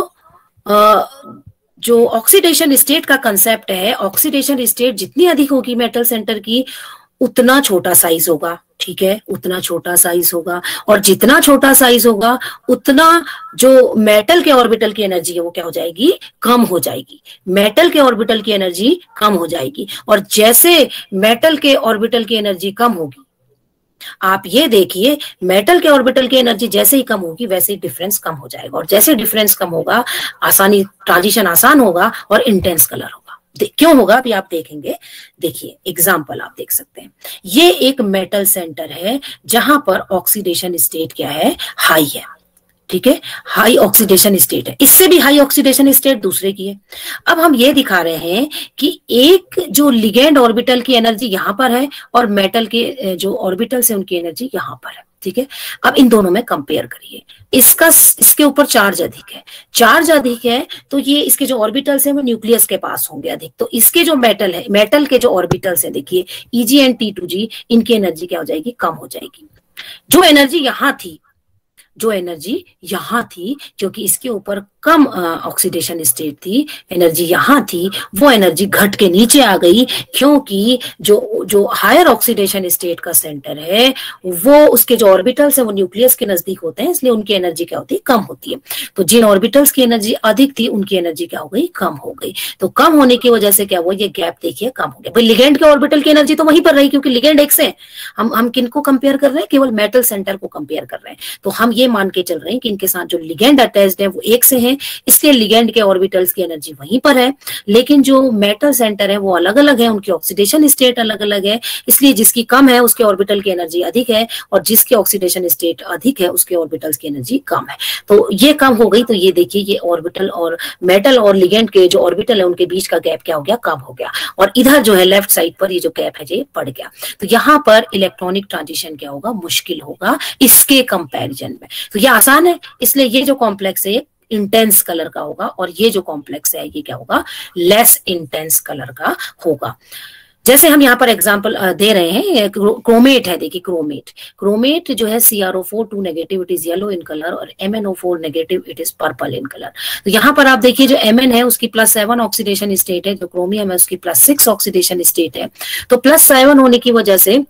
जो ऑक्सीडेशन स्टेट का कंसेप्ट है, ऑक्सीडेशन स्टेट जितनी अधिक होगी मेटल सेंटर की उतना छोटा साइज होगा, ठीक है, उतना छोटा साइज होगा, और जितना छोटा साइज होगा उतना जो मेटल के ऑर्बिटल की एनर्जी है वो क्या हो जाएगी, कम हो जाएगी। मेटल के ऑर्बिटल की एनर्जी कम हो जाएगी, और जैसे मेटल के ऑर्बिटल की एनर्जी कम होगी, आप ये देखिए मेटल के ऑर्बिटल की एनर्जी जैसे ही कम होगी वैसे ही डिफरेंस कम हो जाएगा, और जैसे डिफरेंस कम होगा आसानी ट्रांजिशन आसान होगा और इंटेंस कलर होगा। क्यों होगा अभी आप देखेंगे, देखिए एग्जांपल आप देख सकते हैं, ये एक मेटल सेंटर है जहां पर ऑक्सीडेशन स्टेट क्या है, हाई है, ठीक है, हाई ऑक्सीडेशन स्टेट है, इससे भी हाई ऑक्सीडेशन स्टेट दूसरे की है। अब हम ये दिखा रहे हैं कि एक जो लिगेंड ऑर्बिटल की एनर्जी यहां पर है और मेटल के जो ऑर्बिटल्स है उनकी एनर्जी यहां पर है, ठीक है। अब इन दोनों में कंपेयर करिए, इसके ऊपर चार्ज अधिक है, चार्ज अधिक है तो ये इसके जो ऑर्बिटल्स हैं वो न्यूक्लियस के पास होंगे अधिक, तो इसके जो मेटल है, मेटल के जो ऑर्बिटल्स हैं देखिए Eg एंड T2G, इनकी एनर्जी क्या हो जाएगी, कम हो जाएगी। जो एनर्जी यहां थी, जो एनर्जी यहां थी, क्योंकि इसके ऊपर कम ऑक्सीडेशन स्टेट थी, एनर्जी यहां थी, वो एनर्जी घट के नीचे आ गई, क्योंकि जो हायर ऑक्सीडेशन स्टेट का सेंटर है वो उसके जो ऑर्बिटल्स है वो न्यूक्लियस के नजदीक होते हैं, इसलिए उनकी एनर्जी क्या होती है, कम होती है। तो जिन ऑर्बिटल्स की एनर्जी अधिक थी उनकी एनर्जी क्या हो गई, कम हो गई। तो कम होने की वजह से क्या हुआ, ये गैप देखिए कम हो गया। भाई लिगेंड के ऑर्बिटल की एनर्जी तो वहीं पर रही, क्योंकि लिगेंड एक से हम किनको कंपेयर कर रहे हैं, केवल मेटल सेंटर को कंपेयर कर रहे हैं। तो हम ये मान के चल रहे हैं कि इनके साथ जो लिगेंड अटैच्ड है वो एक से हैं, इसलिए लिगेंड के ऑर्बिटल्स की एनर्जी वहीं पर है, लेकिन जो मेटल सेंटर है वो अलग अलग है, उनकी ऑक्सीडेशन स्टेट अलग अलग है, इसलिए जिसकी कम है उसके ऑर्बिटल की एनर्जी अधिक है और जिसकी ऑक्सीडेशन स्टेट अधिक है उसके ऑर्बिटल्स की एनर्जी कम है। तो ये कम हो गई, तो ये देखिए ये ऑर्बिटल और मेटल और लिगेंड के जो ऑर्बिटल है उनके बीच का गैप क्या हो गया, कम हो गया, और इधर जो है लेफ्ट साइड पर ये जो गैप है ये बढ़ गया। तो यहाँ पर इलेक्ट्रॉनिक ट्रांजिशन क्या होगा, मुश्किल होगा इसके कंपैरिजन में। तो ये आसान है, इसलिए ये जो कॉम्प्लेक्स है इंटेंस कलर का होगा और ये जो कॉम्प्लेक्स है ये क्या होगा, लेस इंटेंस कलर का होगा। जैसे हम यहाँ पर एग्जांपल दे रहे हैं, क्रोमेट है, देखिए क्रोमेट जो है CrO4 2 negative it is yellow in colour और MnO4 negative it is purple in colour. तो यहाँ पर आप देखिए जो Mn है उसकी +7 ऑक्सीडेशन स्टेट है, जो क्रोमियम है उसकी +6 ऑक्सीडेशन स्टेट है। तो +7 होने की वजह से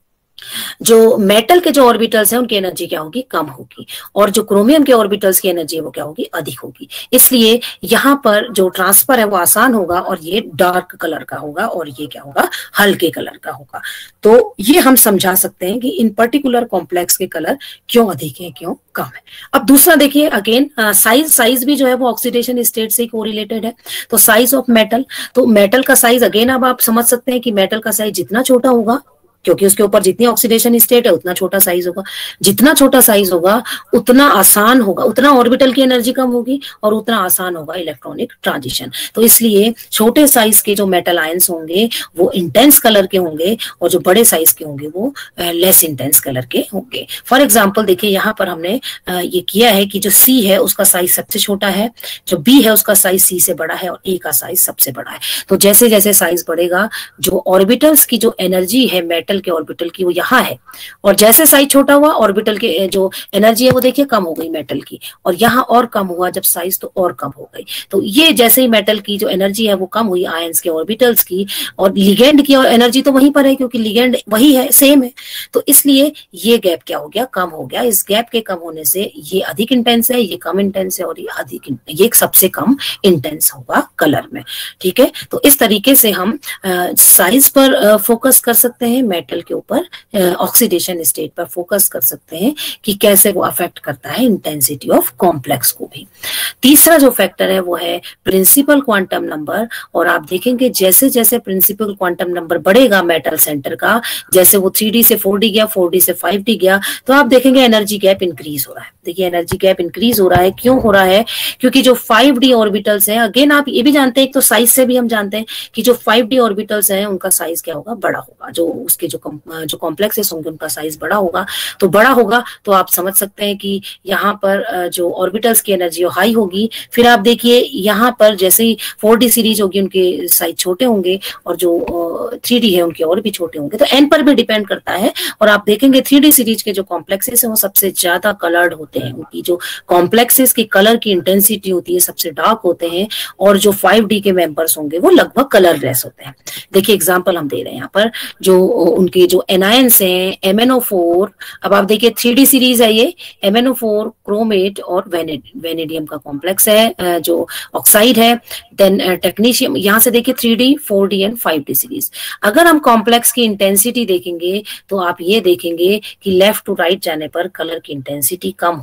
जो मेटल के जो ऑर्बिटल्स हैं उनकी एनर्जी क्या होगी, कम होगी, और जो क्रोमियम के ऑर्बिटल्स की एनर्जी वो क्या होगी, अधिक होगी। इसलिए यहाँ पर जो ट्रांसफर है वो आसान होगा और ये डार्क कलर का होगा और ये क्या होगा, हल्के कलर का होगा। तो ये हम समझा सकते हैं कि इन पर्टिकुलर कॉम्प्लेक्स के कलर क्यों अधिक है, क्यों कम है। अब दूसरा देखिए अगेन साइज भी जो है वो ऑक्सीडेशन स्टेट से कोरिलेटेड है। तो साइज ऑफ मेटल, तो मेटल का साइज अगेन अब आप समझ सकते हैं कि मेटल का साइज जितना छोटा होगा, क्योंकि उसके ऊपर जितनी ऑक्सीडेशन स्टेट है उतना छोटा साइज होगा, जितना छोटा साइज होगा उतना आसान होगा, उतना ऑर्बिटल की एनर्जी कम होगी और उतना आसान होगा इलेक्ट्रॉनिक ट्रांजिशन। तो इसलिए छोटे साइज के जो मेटल आयंस होंगे वो इंटेंस कलर के होंगे और जो बड़े साइज के होंगे वो लेस इंटेंस कलर के होंगे। फॉर एग्जाम्पल देखिए यहाँ पर हमने ये किया है कि जो C है उसका साइज सबसे छोटा है, जो B है उसका साइज C से बड़ा है और A का साइज सबसे बड़ा है। तो जैसे जैसे साइज बढ़ेगा जो ऑर्बिटल्स की जो एनर्जी है मेटल के ऑर्बिटल की वो यहाँ है, और जैसे साइज छोटा हुआ ऑर्बिटल के जो एनर्जी है वो देखिए कम हो गई मेटल की, और यहाँ और कम हुआ जब साइज तो और कम हो गई। तो ये जैसे ही मेटल की जो एनर्जी है वो कम हुई आयंस के ऑर्बिटल्स की, और लिगेंड की और एनर्जी तो वहीं पर है क्योंकि लिगेंड वही है, सेम है, तो इसलिए ये गैप क्या हो गया, कम हो गया। इस गैप के कम होने से ये अधिक इंटेंस है, ये कम इंटेंस है, और ये सबसे कम इंटेंस होगा कलर में, ठीक है। तो इस तरीके से हम साइज पर फोकस कर सकते हैं, मेटल के ऊपर ऑक्सीडेशन स्टेट पर फोकस कर सकते हैं कि कैसे वो अफेक्ट करता है इंटेंसिटी ऑफ कॉम्प्लेक्स को भी। तीसरा जो फैक्टर है वो है प्रिंसिपल क्वांटम नंबर, और आप देखेंगे जैसे जैसे प्रिंसिपल क्वांटम नंबर बढ़ेगा मेटल सेंटर का, जैसे वो 3D से 4D गया, 4D से 5D गया, तो आप देखेंगे एनर्जी गैप इंक्रीज हो रहा है। देखिए एनर्जी गैप इंक्रीज हो रहा है, क्यों हो रहा है, क्योंकि जो 5D ऑर्बिटल्स हैं, अगेन आप ये भी जानते हैं, एक तो साइज से भी हम जानते हैं कि जो 5D ऑर्बिटल्स हैं उनका साइज क्या होगा, बड़ा होगा, जो उसके जो कॉम्प्लेक्सेस होंगे उनका साइज बड़ा होगा। तो बड़ा होगा तो आप समझ सकते हैं कि यहाँ पर जो ऑर्बिटल्स की एनर्जी हाई होगी। फिर आप देखिए यहाँ पर जैसे ही 4D सीरीज होगी उनके साइज छोटे होंगे, और जो 3D है उनके और भी छोटे होंगे। तो एन पर भी डिपेंड करता है, और आप देखेंगे 3D सीरीज के जो कॉम्प्लेक्सेस हैं वो सबसे ज्यादा कलर्ड होते हैं, उनकी जो कॉम्प्लेक्सेस की कलर की इंटेंसिटी होती है सबसे डार्क होते हैं, और जो 5D के मेंबर्स होंगे वो लगभग कलरलेस होते हैं। देखिए एग्जांपल हम दे रहे हैं यहाँ पर, जो उनके जो एनायंस हैं MnO4, अब आप देखिए 3D सीरीज है ये, MnO4 क्रोमेट और वेनेडियम का कॉम्प्लेक्स है जो ऑक्साइड है। देन टेक्नीशियम, यहाँ से देखिए 3D 4D and 5D series. अगर हम कॉम्प्लेक्स की इंटेंसिटी देखेंगे तो आप ये देखेंगे कि लेफ्ट टू राइट जाने पर कलर की इंटेंसिटी कम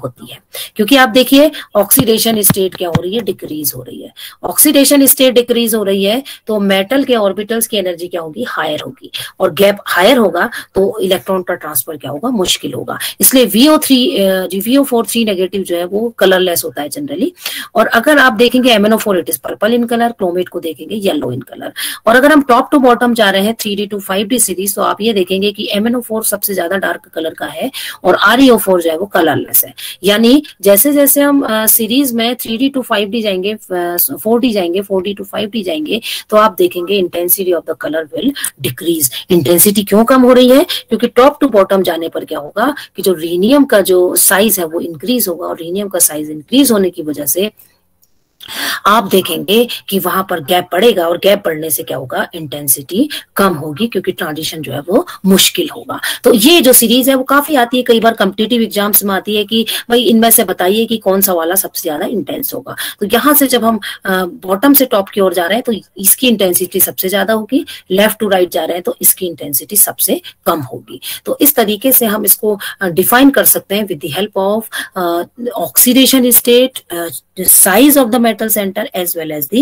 होती है, क्योंकि आप देखिए ऑक्सीडेशन स्टेट क्या हो रही है, डिक्रीज हो रही है। ऑक्सीडेशन स्टेट डिक्रीज हो रही है तो मेटल के ऑर्बिटल्स की एनर्जी क्या होगी, हायर होगी, और गैप हायर होगा तो इलेक्ट्रॉन का ट्रांसफर क्या होगा, मुश्किल होगा। इसलिए VO4 नेगेटिव जो है वो कलरलेस होता है जनरली। और अगर आप देखेंगे MnO4 it is purple in colour, chromate को देखेंगे येलो इन कलर। और अगर हम टॉप टू बॉटम जा रहे हैं 3D to 5D सीरीज, तो आप ये देखेंगे कि MnO4 सबसे ज्यादा डार्क कलर का है और ReO4 जो है वो कलरलेस है। यानी जैसे जैसे हम सीरीज में 3D to 5D जाएंगे, 4D जाएंगे, 4D to 5D जाएंगे, तो आप देखेंगे intensity of the colour will decrease. Intensity क्यों कम हो रही है, क्योंकि टॉप टू बॉटम जाने पर क्या होगा कि जो रीनियम का जो साइज है वो इंक्रीज होगा, और रीनियम का साइज इंक्रीज होने की वजह से आप देखेंगे कि वहां पर गैप बढ़ेगा, और गैप बढ़ने से क्या होगा, इंटेंसिटी कम होगी, क्योंकि ट्रांजिशन जो है वो मुश्किल होगा। तो ये जो सीरीज है वो काफी आती है, कई बार कॉम्पिटिटिव एग्जाम्स में आती है कि भाई इनमें से बताइए कि कौन सा वाला सबसे ज्यादा इंटेंस होगा। तो यहां से जब हम बॉटम से टॉप की ओर जा रहे हैं तो इसकी इंटेंसिटी सबसे ज्यादा होगी, लेफ्ट टू राइट जा रहे हैं तो इसकी इंटेंसिटी सबसे कम होगी। तो इस तरीके से हम इसको डिफाइन कर सकते हैं with the help of oxidation state, size of the metal center as well as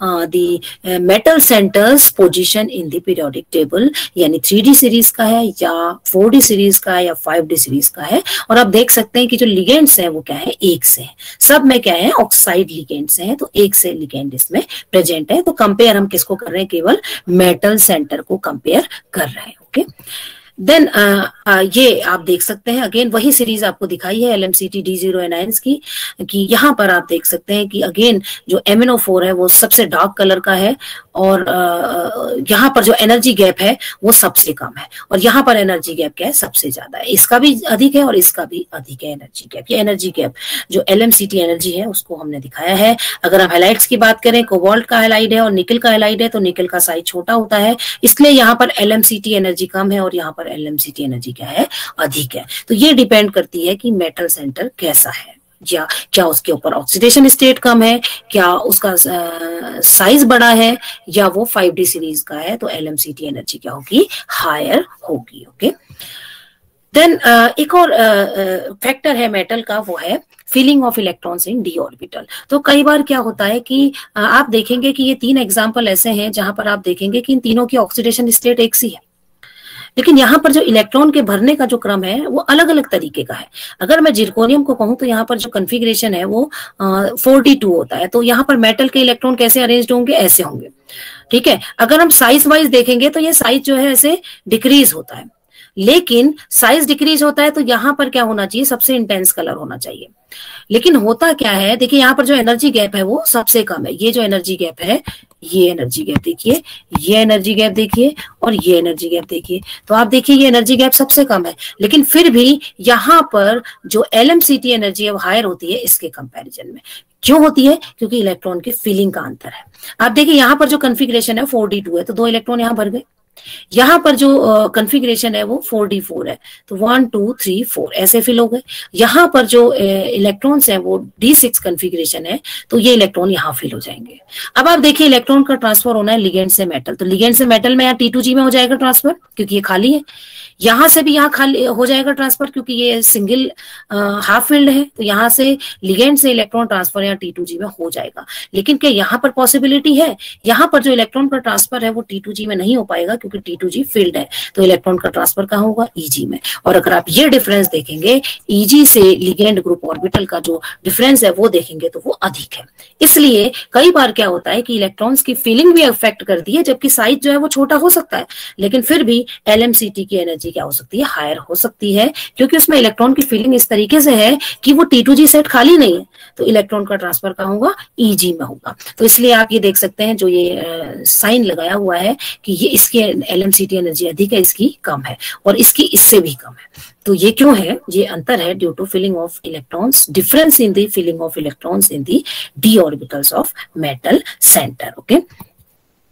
the metal centers position in the periodic table, यानी 3D सीरीज का है या 4D सीरीज का है या 5D सीरीज का है। और आप देख सकते हैं कि जो लिगेंड्स हैं वो क्या है, एक से है, सब में क्या है, ऑक्साइड लिगेंड्स हैं, तो एक से लिगेंड इसमें प्रेजेंट है। तो कंपेयर हम किसको कर रहे हैं, केवल मेटल सेंटर को कंपेयर कर रहे हैं। ओके, देन ये आप देख सकते हैं, अगेन वही सीरीज आपको दिखाई है LMCT D0 एनायंस की, कि यहाँ पर आप देख सकते हैं कि अगेन जो MnO4 है वो सबसे डार्क कलर का है, और यहाँ पर जो एनर्जी गैप है वो सबसे कम है, और यहाँ पर एनर्जी गैप क्या है, सबसे ज्यादा है। इसका भी अधिक है और इसका भी अधिक है एनर्जी गैप। ये एनर्जी गैप जो LMCT एनर्जी है उसको हमने दिखाया है। अगर हम हैलाइड्स की बात करें, कोबाल्ट का हैलाइड है और निकल का हैलाइड है, तो निकल का साइज छोटा होता है, इसलिए यहाँ पर LMCT एनर्जी कम है और यहाँ पर LMCT एनर्जी क्या है, अधिक है। तो ये डिपेंड करती है कि मेटल सेंटर कैसा है, या क्या उसके ऊपर ऑक्सीडेशन स्टेट कम है, क्या उसका साइज बड़ा है, या वो 5D सीरीज का है, तो LMCT एनर्जी क्या होगी, हायर होगी। ओके, देन एक और फैक्टर है मेटल का, वो है filling of electrons in d orbital. तो कई बार क्या होता है कि आप देखेंगे कि ये 3 एग्जाम्पल ऐसे हैं जहां पर आप देखेंगे कि इन तीनों की ऑक्सीडेशन स्टेट एक सी है, लेकिन यहाँ पर जो इलेक्ट्रॉन के भरने का जो क्रम है वो अलग अलग तरीके का है। अगर मैं जिरकोनियम को कहूँ तो यहाँ पर जो कॉन्फ़िगरेशन है वो 42 होता है, तो यहाँ पर मेटल के इलेक्ट्रॉन कैसे अरेंज होंगे, ऐसे होंगे। ठीक है, अगर हम साइज वाइज देखेंगे तो ये साइज जो है ऐसे डिक्रीज होता है, लेकिन साइज डिक्रीज होता है तो यहाँ पर क्या होना चाहिए, सबसे इंटेंस कलर होना चाहिए। लेकिन होता क्या है, देखिए यहाँ पर जो एनर्जी गैप है वो सबसे कम है। ये जो एनर्जी गैप है, ये एनर्जी गैप देखिए, ये एनर्जी गैप देखिए, और ये एनर्जी गैप देखिए, तो आप देखिए ये एनर्जी गैप सबसे कम है, लेकिन फिर भी यहाँ पर जो LMCT एनर्जी है वो हायर होती है इसके कंपैरिजन में। क्यों होती है, क्योंकि इलेक्ट्रॉन की फिलिंग का अंतर है। आप देखिए यहाँ पर जो कॉन्फ़िगरेशन है 4D2 है, तो 2 इलेक्ट्रॉन यहाँ भर गए। यहाँ पर जो कॉन्फ़िगरेशन है वो 4D4 है, तो 1 2 3 4 ऐसे फिल हो गए। यहाँ पर जो इलेक्ट्रॉन्स हैं वो D6 कॉन्फ़िगरेशन है, तो ये इलेक्ट्रॉन यहाँ फिल हो जाएंगे। अब आप देखिए इलेक्ट्रॉन का ट्रांसफर होना है लिगेंड से मेटल, तो लिगेंड से मेटल में यहाँ T2G में हो जाएगा ट्रांसफर, क्योंकि ये खाली है। यहाँ से भी यहाँ खाली हो जाएगा ट्रांसफर, क्योंकि ये सिंगल हाफ फील्ड है, तो यहाँ से लिगेंड से इलेक्ट्रॉन ट्रांसफर यहाँ T2G में हो जाएगा। लेकिन क्या यहाँ पर पॉसिबिलिटी है, यहाँ पर जो इलेक्ट्रॉन का ट्रांसफर है वो T2G में नहीं हो पाएगा, क्योंकि T2G फील्ड है, तो इलेक्ट्रॉन का ट्रांसफर कहाँ होगा, EG में। और अगर आप ये डिफरेंस देखेंगे, EG से लिगेंड ग्रुप ऑर्बिटल का जो डिफरेंस है वो देखेंगे तो वो अधिक है। इसलिए कई बार क्या होता है कि इलेक्ट्रॉन्स की फीलिंग भी अफेक्ट करती है, जबकि साइज जो है वो छोटा हो सकता है, लेकिन फिर भी LMCT की एनर्जी क्या हो सकती है, हायर हो सकती है, क्योंकि उसमें इलेक्ट्रॉन की फीलिंग इस तरीके से है कि वो T2G सेट खाली नहीं है, तो इलेक्ट्रॉन का ट्रांसफर कहाँ होगा, EG में होगा। तो इसलिए आप ये देख सकते हैं जो ये साइन लगाया हुआ है कि ये इसकी LMCT एनर्जी अधिक है, इसकी कम है, और इसकी इससे भी कम है। तो ये क्यों है, ये अंतर है due to filling of electrons, difference in the filling of electrons in the d orbitals of metal centre. Okay,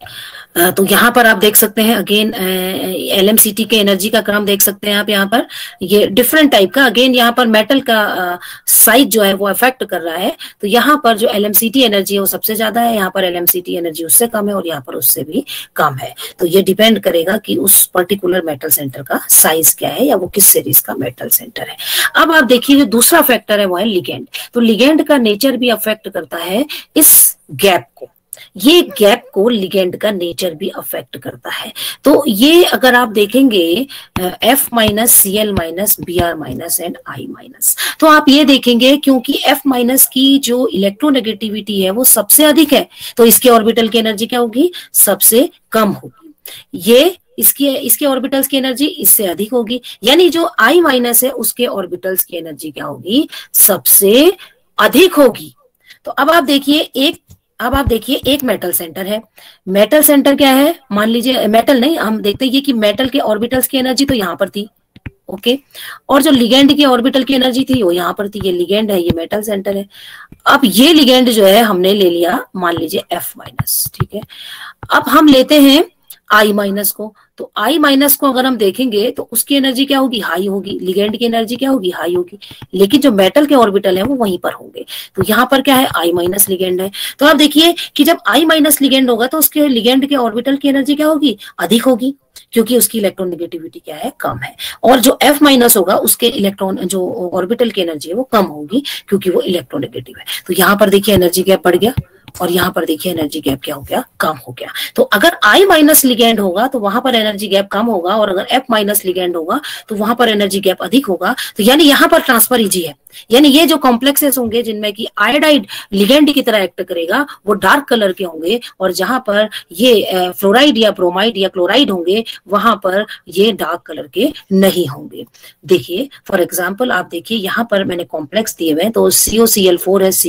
तो यहाँ पर आप देख सकते हैं अगेन एलएमसीटी के एनर्जी का क्रम देख सकते हैं आप यहाँ पर, ये डिफरेंट टाइप का, अगेन यहाँ पर मेटल का साइज जो है वो अफेक्ट कर रहा है। तो यहाँ पर जो एलएमसीटी एनर्जी है वो सबसे ज्यादा है, यहाँ पर एलएमसीटी एनर्जी उससे कम है और यहाँ पर उससे भी कम है। तो ये डिपेंड करेगा कि उस पर्टिकुलर मेटल सेंटर का साइज क्या है या वो किस सीरीज का मेटल सेंटर है। अब आप देखिए जो दूसरा फैक्टर है वो है लिगेंड। तो लिगेंड का नेचर भी अफेक्ट करता है इस गैप को, ये गैप को लिगेंड का नेचर भी अफेक्ट करता है। तो ये अगर आप देखेंगे F minus Cl minus Br minus and I minus, तो आप ये देखेंगे क्योंकि F माइनस की जो इलेक्ट्रोनेगेटिविटी है वो सबसे अधिक है, तो इसके ऑर्बिटल की एनर्जी क्या होगी, सबसे कम होगी। ये इसके ऑर्बिटल्स की एनर्जी इससे अधिक होगी, यानी जो I माइनस है उसके ऑर्बिटल्स की एनर्जी क्या होगी, सबसे अधिक होगी। तो अब आप देखिए एक मेटल सेंटर है, मेटल सेंटर क्या है, मान लीजिए मेटल नहीं, हम देखते हैं कि मेटल के ऑर्बिटल्स की एनर्जी तो यहाँ पर थी, ओके, और जो लिगेंड की ऑर्बिटल की एनर्जी थी वो यहाँ पर थी। ये लिगेंड है, ये मेटल सेंटर है। अब ये लिगेंड जो है हमने ले लिया मान लीजिए F माइनस, ठीक है। अब हम लेते हैं I माइनस को, तो I माइनस को अगर हम देखेंगे तो उसकी एनर्जी क्या होगी, हाई होगी, लिगेंड की एनर्जी क्या होगी, हाई होगी, लेकिन जो मेटल के ऑर्बिटल है वो वहीं पर होंगे। तो यहाँ पर क्या है, I माइनस लिगेंड है। तो आप देखिए कि जब I माइनस लिगेंड होगा तो उसके लिगेंड के ऑर्बिटल की एनर्जी क्या होगी, अधिक होगी, क्योंकि उसकी इलेक्ट्रोनेगेटिविटी क्या है, कम है। और जो F माइनस होगा उसके इलेक्ट्रॉन जो ऑर्बिटल की एनर्जी है वो कम होगी, क्योंकि वो इलेक्ट्रोनेगेटिव है। तो यहाँ पर देखिए एनर्जी गैप बढ़ गया और यहाँ पर देखिए एनर्जी गैप क्या हो गया, कम हो गया। तो अगर I माइनस लिगेंड होगा तो वहां पर एनर्जी गैप कम होगा, और अगर F माइनस लिगेंड होगा तो वहां पर एनर्जी गैप अधिक होगा। तो यानी यहाँ पर ट्रांसफर इजी है, यानी ये जो कॉम्प्लेक्सेस होंगे जिनमें कि आयोडाइड लिगेंड की तरह एक्ट करेगा वो डार्क कलर के होंगे, और जहां पर ये फ्लोराइड या ब्रोमाइड या क्लोराइड होंगे वहां पर ये डार्क कलर के नहीं होंगे। देखिए फॉर एग्जांपल आप देखिए यहाँ पर मैंने कॉम्प्लेक्स दिए हुए हैं, तो COCl4 है,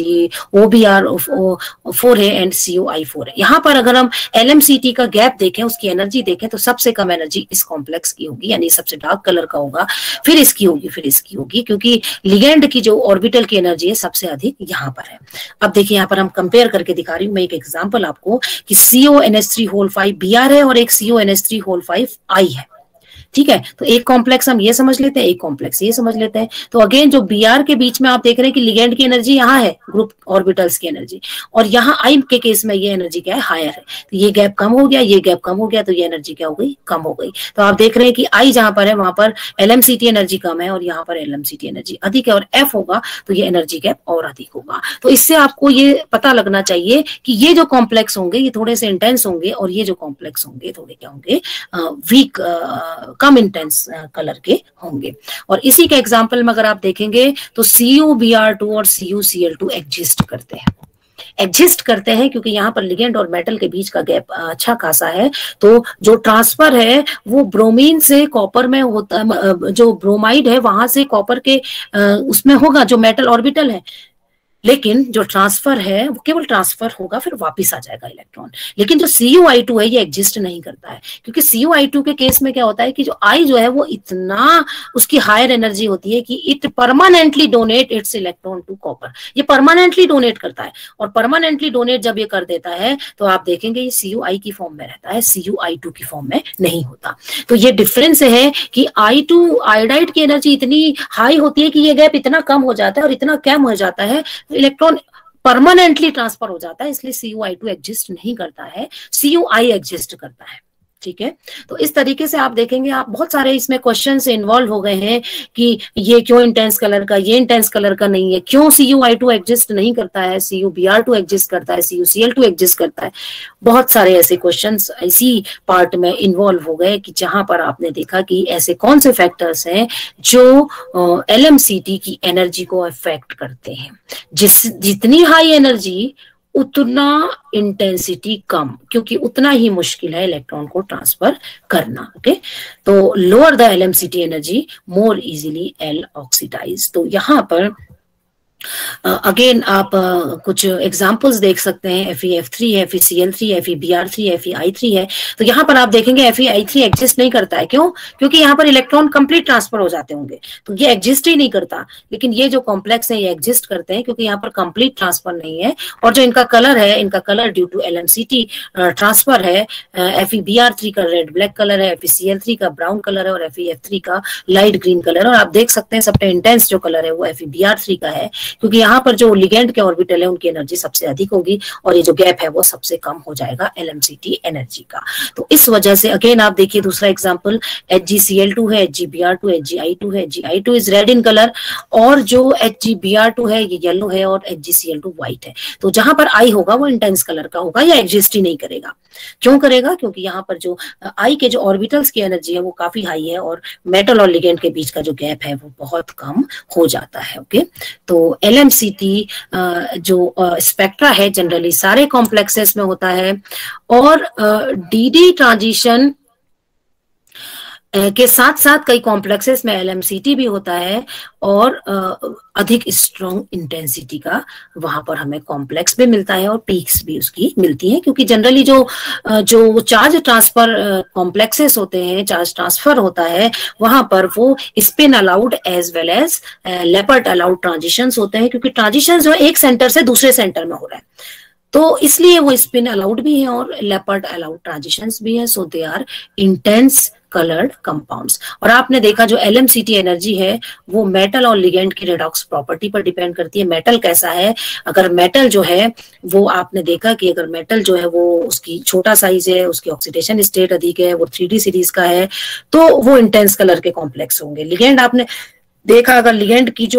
COBr4 है एंड COI4 है। यहाँ पर अगर हम LMCT का गैप देखें, उसकी एनर्जी देखें, तो सबसे कम एनर्जी इस कॉम्प्लेक्स की होगी, यानी सबसे डार्क कलर का होगा, फिर इसकी होगी, फिर इसकी होगी, क्योंकि लिगेंड की जो ऑर्बिटल की एनर्जी है सबसे अधिक यहाँ पर है। अब देखिए यहाँ पर हम कंपेयर करके दिखा रही हूँ मैं एक एग्जांपल आपको कि CONH3 Br है और एक CONH3 I है, ठीक है। तो एक कॉम्प्लेक्स हम ये समझ लेते हैं, एक कॉम्प्लेक्स ये समझ लेते हैं। तो अगेन जो Br के बीच में आप देख रहे हैं कि लिगेंड की एनर्जी यहाँ है, ग्रुप ऑर्बिटल्स की एनर्जी, और यहाँ I के केस में ये एनर्जी क्या है, हायर है। तो ये गैप कम हो गया, ये गैप कम हो गया, तो ये एनर्जी क्या हो गई, कम हो गई। तो आप देख रहे हैं कि I जहां पर है वहां पर LMCT एनर्जी कम है और यहाँ पर LMCT एनर्जी अधिक है, और F होगा तो ये एनर्जी गैप और अधिक होगा। तो इससे आपको ये पता लगना चाहिए कि ये जो कॉम्प्लेक्स होंगे ये थोड़े से इंटेंस होंगे, और ये जो कॉम्प्लेक्स होंगे थोड़े क्या होंगे, वीक, कम इंटेंस कलर के होंगे। और इसी के एग्जांपल में अगर आप देखेंगे तो CuBr2 और CuCl2 एग्जिस्ट करते हैं क्योंकि यहाँ पर लिगेंड और मेटल के बीच का गैप अच्छा खासा है। तो जो ट्रांसफर है वो ब्रोमीन से कॉपर में होता, जो ब्रोमाइड है वहां से कॉपर के उसमें होगा जो मेटल ऑर्बिटल है, लेकिन जो ट्रांसफर है वो केवल ट्रांसफर होगा, फिर वापस आ जाएगा इलेक्ट्रॉन। लेकिन जो CuI2 है ये एग्जिस्ट नहीं करता है, क्योंकि CuI2 के केस में क्या होता है कि जो I जो है वो इतना उसकी हायर एनर्जी होती है कि it permanently donate its electron to copper, ये परमानेंटली डोनेट करता है। और परमानेंटली डोनेट जब ये कर देता है तो आप देखेंगे ये CuI की फॉर्म में रहता है, CuI2 की फॉर्म में नहीं होता। तो ये डिफरेंस है कि I2 आयोडाइड की एनर्जी इतनी हाई होती है कि ये गैप इतना कम हो जाता है और इतना कम हो जाता है, इलेक्ट्रॉन परमानेंटली ट्रांसफर हो जाता है, इसलिए CuI2 एग्जिस्ट नहीं करता है, CuI एग्जिस्ट करता है, ठीक है। तो इस तरीके से आप देखेंगे, आप बहुत सारे इसमें क्वेश्चन से इन्वॉल्व हो गए हैं कि ये क्यों इंटेंस कलर का, ये इंटेंस कलर का नहीं है, क्यों CuI2 एग्जिस्ट नहीं करता है, CuBr2 एग्जिस्ट करता है, CuCl2 एग्जिस्ट करता है। बहुत सारे ऐसे क्वेश्चंस इसी पार्ट में इन्वॉल्व हो गए कि जहां पर आपने देखा कि ऐसे कौन से फैक्टर्स हैं जो LMCT की एनर्जी को अफेक्ट करते हैं। जितनी हाई एनर्जी उतना इंटेंसिटी कम, क्योंकि उतना ही मुश्किल है इलेक्ट्रॉन को ट्रांसफर करना, ओके। तो lower the LMCT energy more easily L oxidise. तो यहाँ पर अगेन आप कुछ एग्जांपल्स देख सकते हैं। FeF3 है, FeCl3 है, FeBr3 है, FeI3 है। तो यहाँ पर आप देखेंगे FeI3 एग्जिस्ट नहीं करता है। क्यों? क्योंकि यहाँ पर इलेक्ट्रॉन कंप्लीट ट्रांसफर हो जाते होंगे, तो ये एग्जिस्ट ही नहीं करता। लेकिन ये जो कॉम्प्लेक्स है ये एग्जिस्ट करते हैं क्योंकि यहाँ पर कंप्लीट ट्रांसफर नहीं है। और जो इनका कलर है, इनका colour due to LMCT transfer है। FeBr3 का रेड ब्लैक कलर है, FeCl3 का ब्राउन कलर है और FeF3 का लाइट ग्रीन कलर है। और आप देख सकते हैं सबसे इंटेंस जो कलर है वो FeBr3 का है, क्योंकि यहाँ पर जो लिगेंड के ऑर्बिटल है उनकी एनर्जी सबसे अधिक होगी और ये जो गैप है वो सबसे कम हो जाएगा LMCT एनर्जी का। तो इस वजह से अगेन आप देखिए दूसरा एग्जांपल, HgCl2 है, HgBr2 है, HgI2 है। HgI2 is red in colour और जो HgBr2 है ये येलो है और HgCl2 व्हाइट है। तो जहां पर I होगा वो इंटेंस कलर का होगा या एग्जिस्ट ही नहीं करेगा। क्यों करेगा? क्योंकि यहाँ पर जो I के जो ऑर्बिटल्स की एनर्जी है वो काफी हाई है और मेटल और लिगेंड के बीच का जो गैप है वो बहुत कम हो जाता है। ओके, तो LMCT जो स्पेक्ट्रा है जनरली सारे कॉम्प्लेक्सेस में होता है और DD ट्रांजिशन के साथ साथ कई कॉम्प्लेक्सेस में LMCT भी होता है और अधिक स्ट्रॉन्ग इंटेंसिटी का वहां पर हमें कॉम्प्लेक्स भी मिलता है और पीक्स भी उसकी मिलती है। क्योंकि जनरली जो चार्ज ट्रांसफर कॉम्प्लेक्सेस होते हैं, चार्ज ट्रांसफर होता है, वहां पर वो spin allowed as well as Laporte allowed transitions होते हैं। क्योंकि ट्रांजिशन जो एक सेंटर से दूसरे सेंटर में हो रहा है तो इसलिए वो स्पिन अलाउड भी है और लेपर्ट अलाउड ट्रांजिशंस भी है। So they are intense coloured compounds. और आपने देखा जो LMCT एनर्जी है वो मेटल और लिगेंड की रेडॉक्स प्रॉपर्टी पर डिपेंड करती है। मेटल कैसा है? अगर मेटल जो है वो आपने देखा कि अगर मेटल जो है वो उसकी छोटा साइज है, उसकी ऑक्सीडेशन स्टेट अधिक है, वो 3D सीरीज का है, तो वो इंटेंस कलर के कॉम्प्लेक्स होंगे। लिगेंड आपने देखा अगर लिगेंड की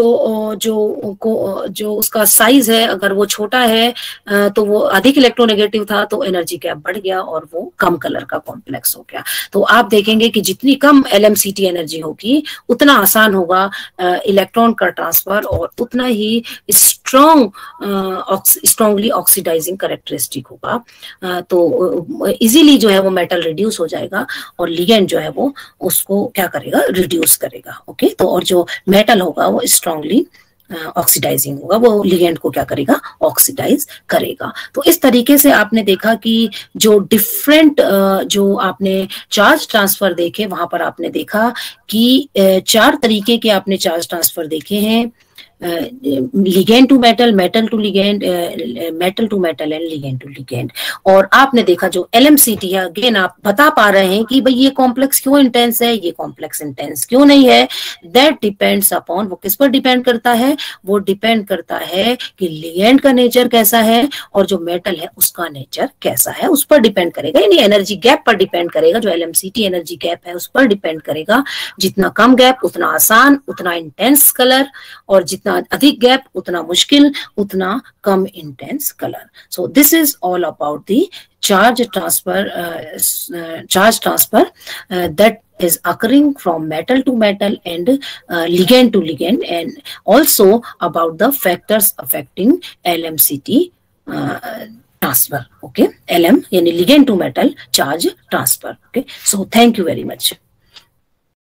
जो उसका साइज है अगर वो छोटा है तो वो अधिक इलेक्ट्रोनेगेटिव था तो एनर्जी गैप बढ़ गया और वो कम कलर का कॉम्प्लेक्स हो गया। तो आप देखेंगे कि जितनी कम LMCT एनर्जी होगी उतना आसान होगा इलेक्ट्रॉन का ट्रांसफर और उतना ही स्ट्रॉन्गली ऑक्सीडाइजिंग कैरेक्टरिस्टिक होगा। तो इजीली जो है वो मेटल रिड्यूस हो जाएगा और लिगेंड जो है वो उसको क्या करेगा? रिड्यूस करेगा। ओके, तो और जो मेटल होगा वो स्ट्रांगली ऑक्सीडाइजिंग होगा, वो लिगेंड को क्या करेगा? ऑक्सीडाइज करेगा। तो इस तरीके से आपने देखा कि जो डिफरेंट जो आपने चार्ज ट्रांसफर देखे वहां पर आपने देखा कि 4 तरीके के आपने चार्ज ट्रांसफर देखे हैं, ligand to metal, metal to ligand, metal to metal and ligand to ligand. और आपने देखा जो LMCT है अगेन आप बता पा रहे हैं कि भाई ये कॉम्प्लेक्स क्यों इंटेंस है, ये कॉम्प्लेक्स इंटेंस क्यों नहीं है। दैट डिपेंड्स अपॉन, वो किस पर डिपेंड करता है? वो डिपेंड करता है कि लिगेंड का नेचर कैसा है और जो मेटल है उसका नेचर कैसा है, उस पर डिपेंड करेगा। यानी एनर्जी गैप पर डिपेंड करेगा, जो LMCT एनर्जी गैप है उस पर डिपेंड करेगा। जितना कम गैप उतना आसान, उतना इंटेंस कलर, और जितना अधिक गैप उतना मुश्किल, उतना कम intense colour. So this is all about the charge transfer that is occurring from metal to metal and ligand to ligand, and also about the factors affecting LMCT transfer. Okay, LM yani ligand to metal charge transfer. Okay, so thank you very much.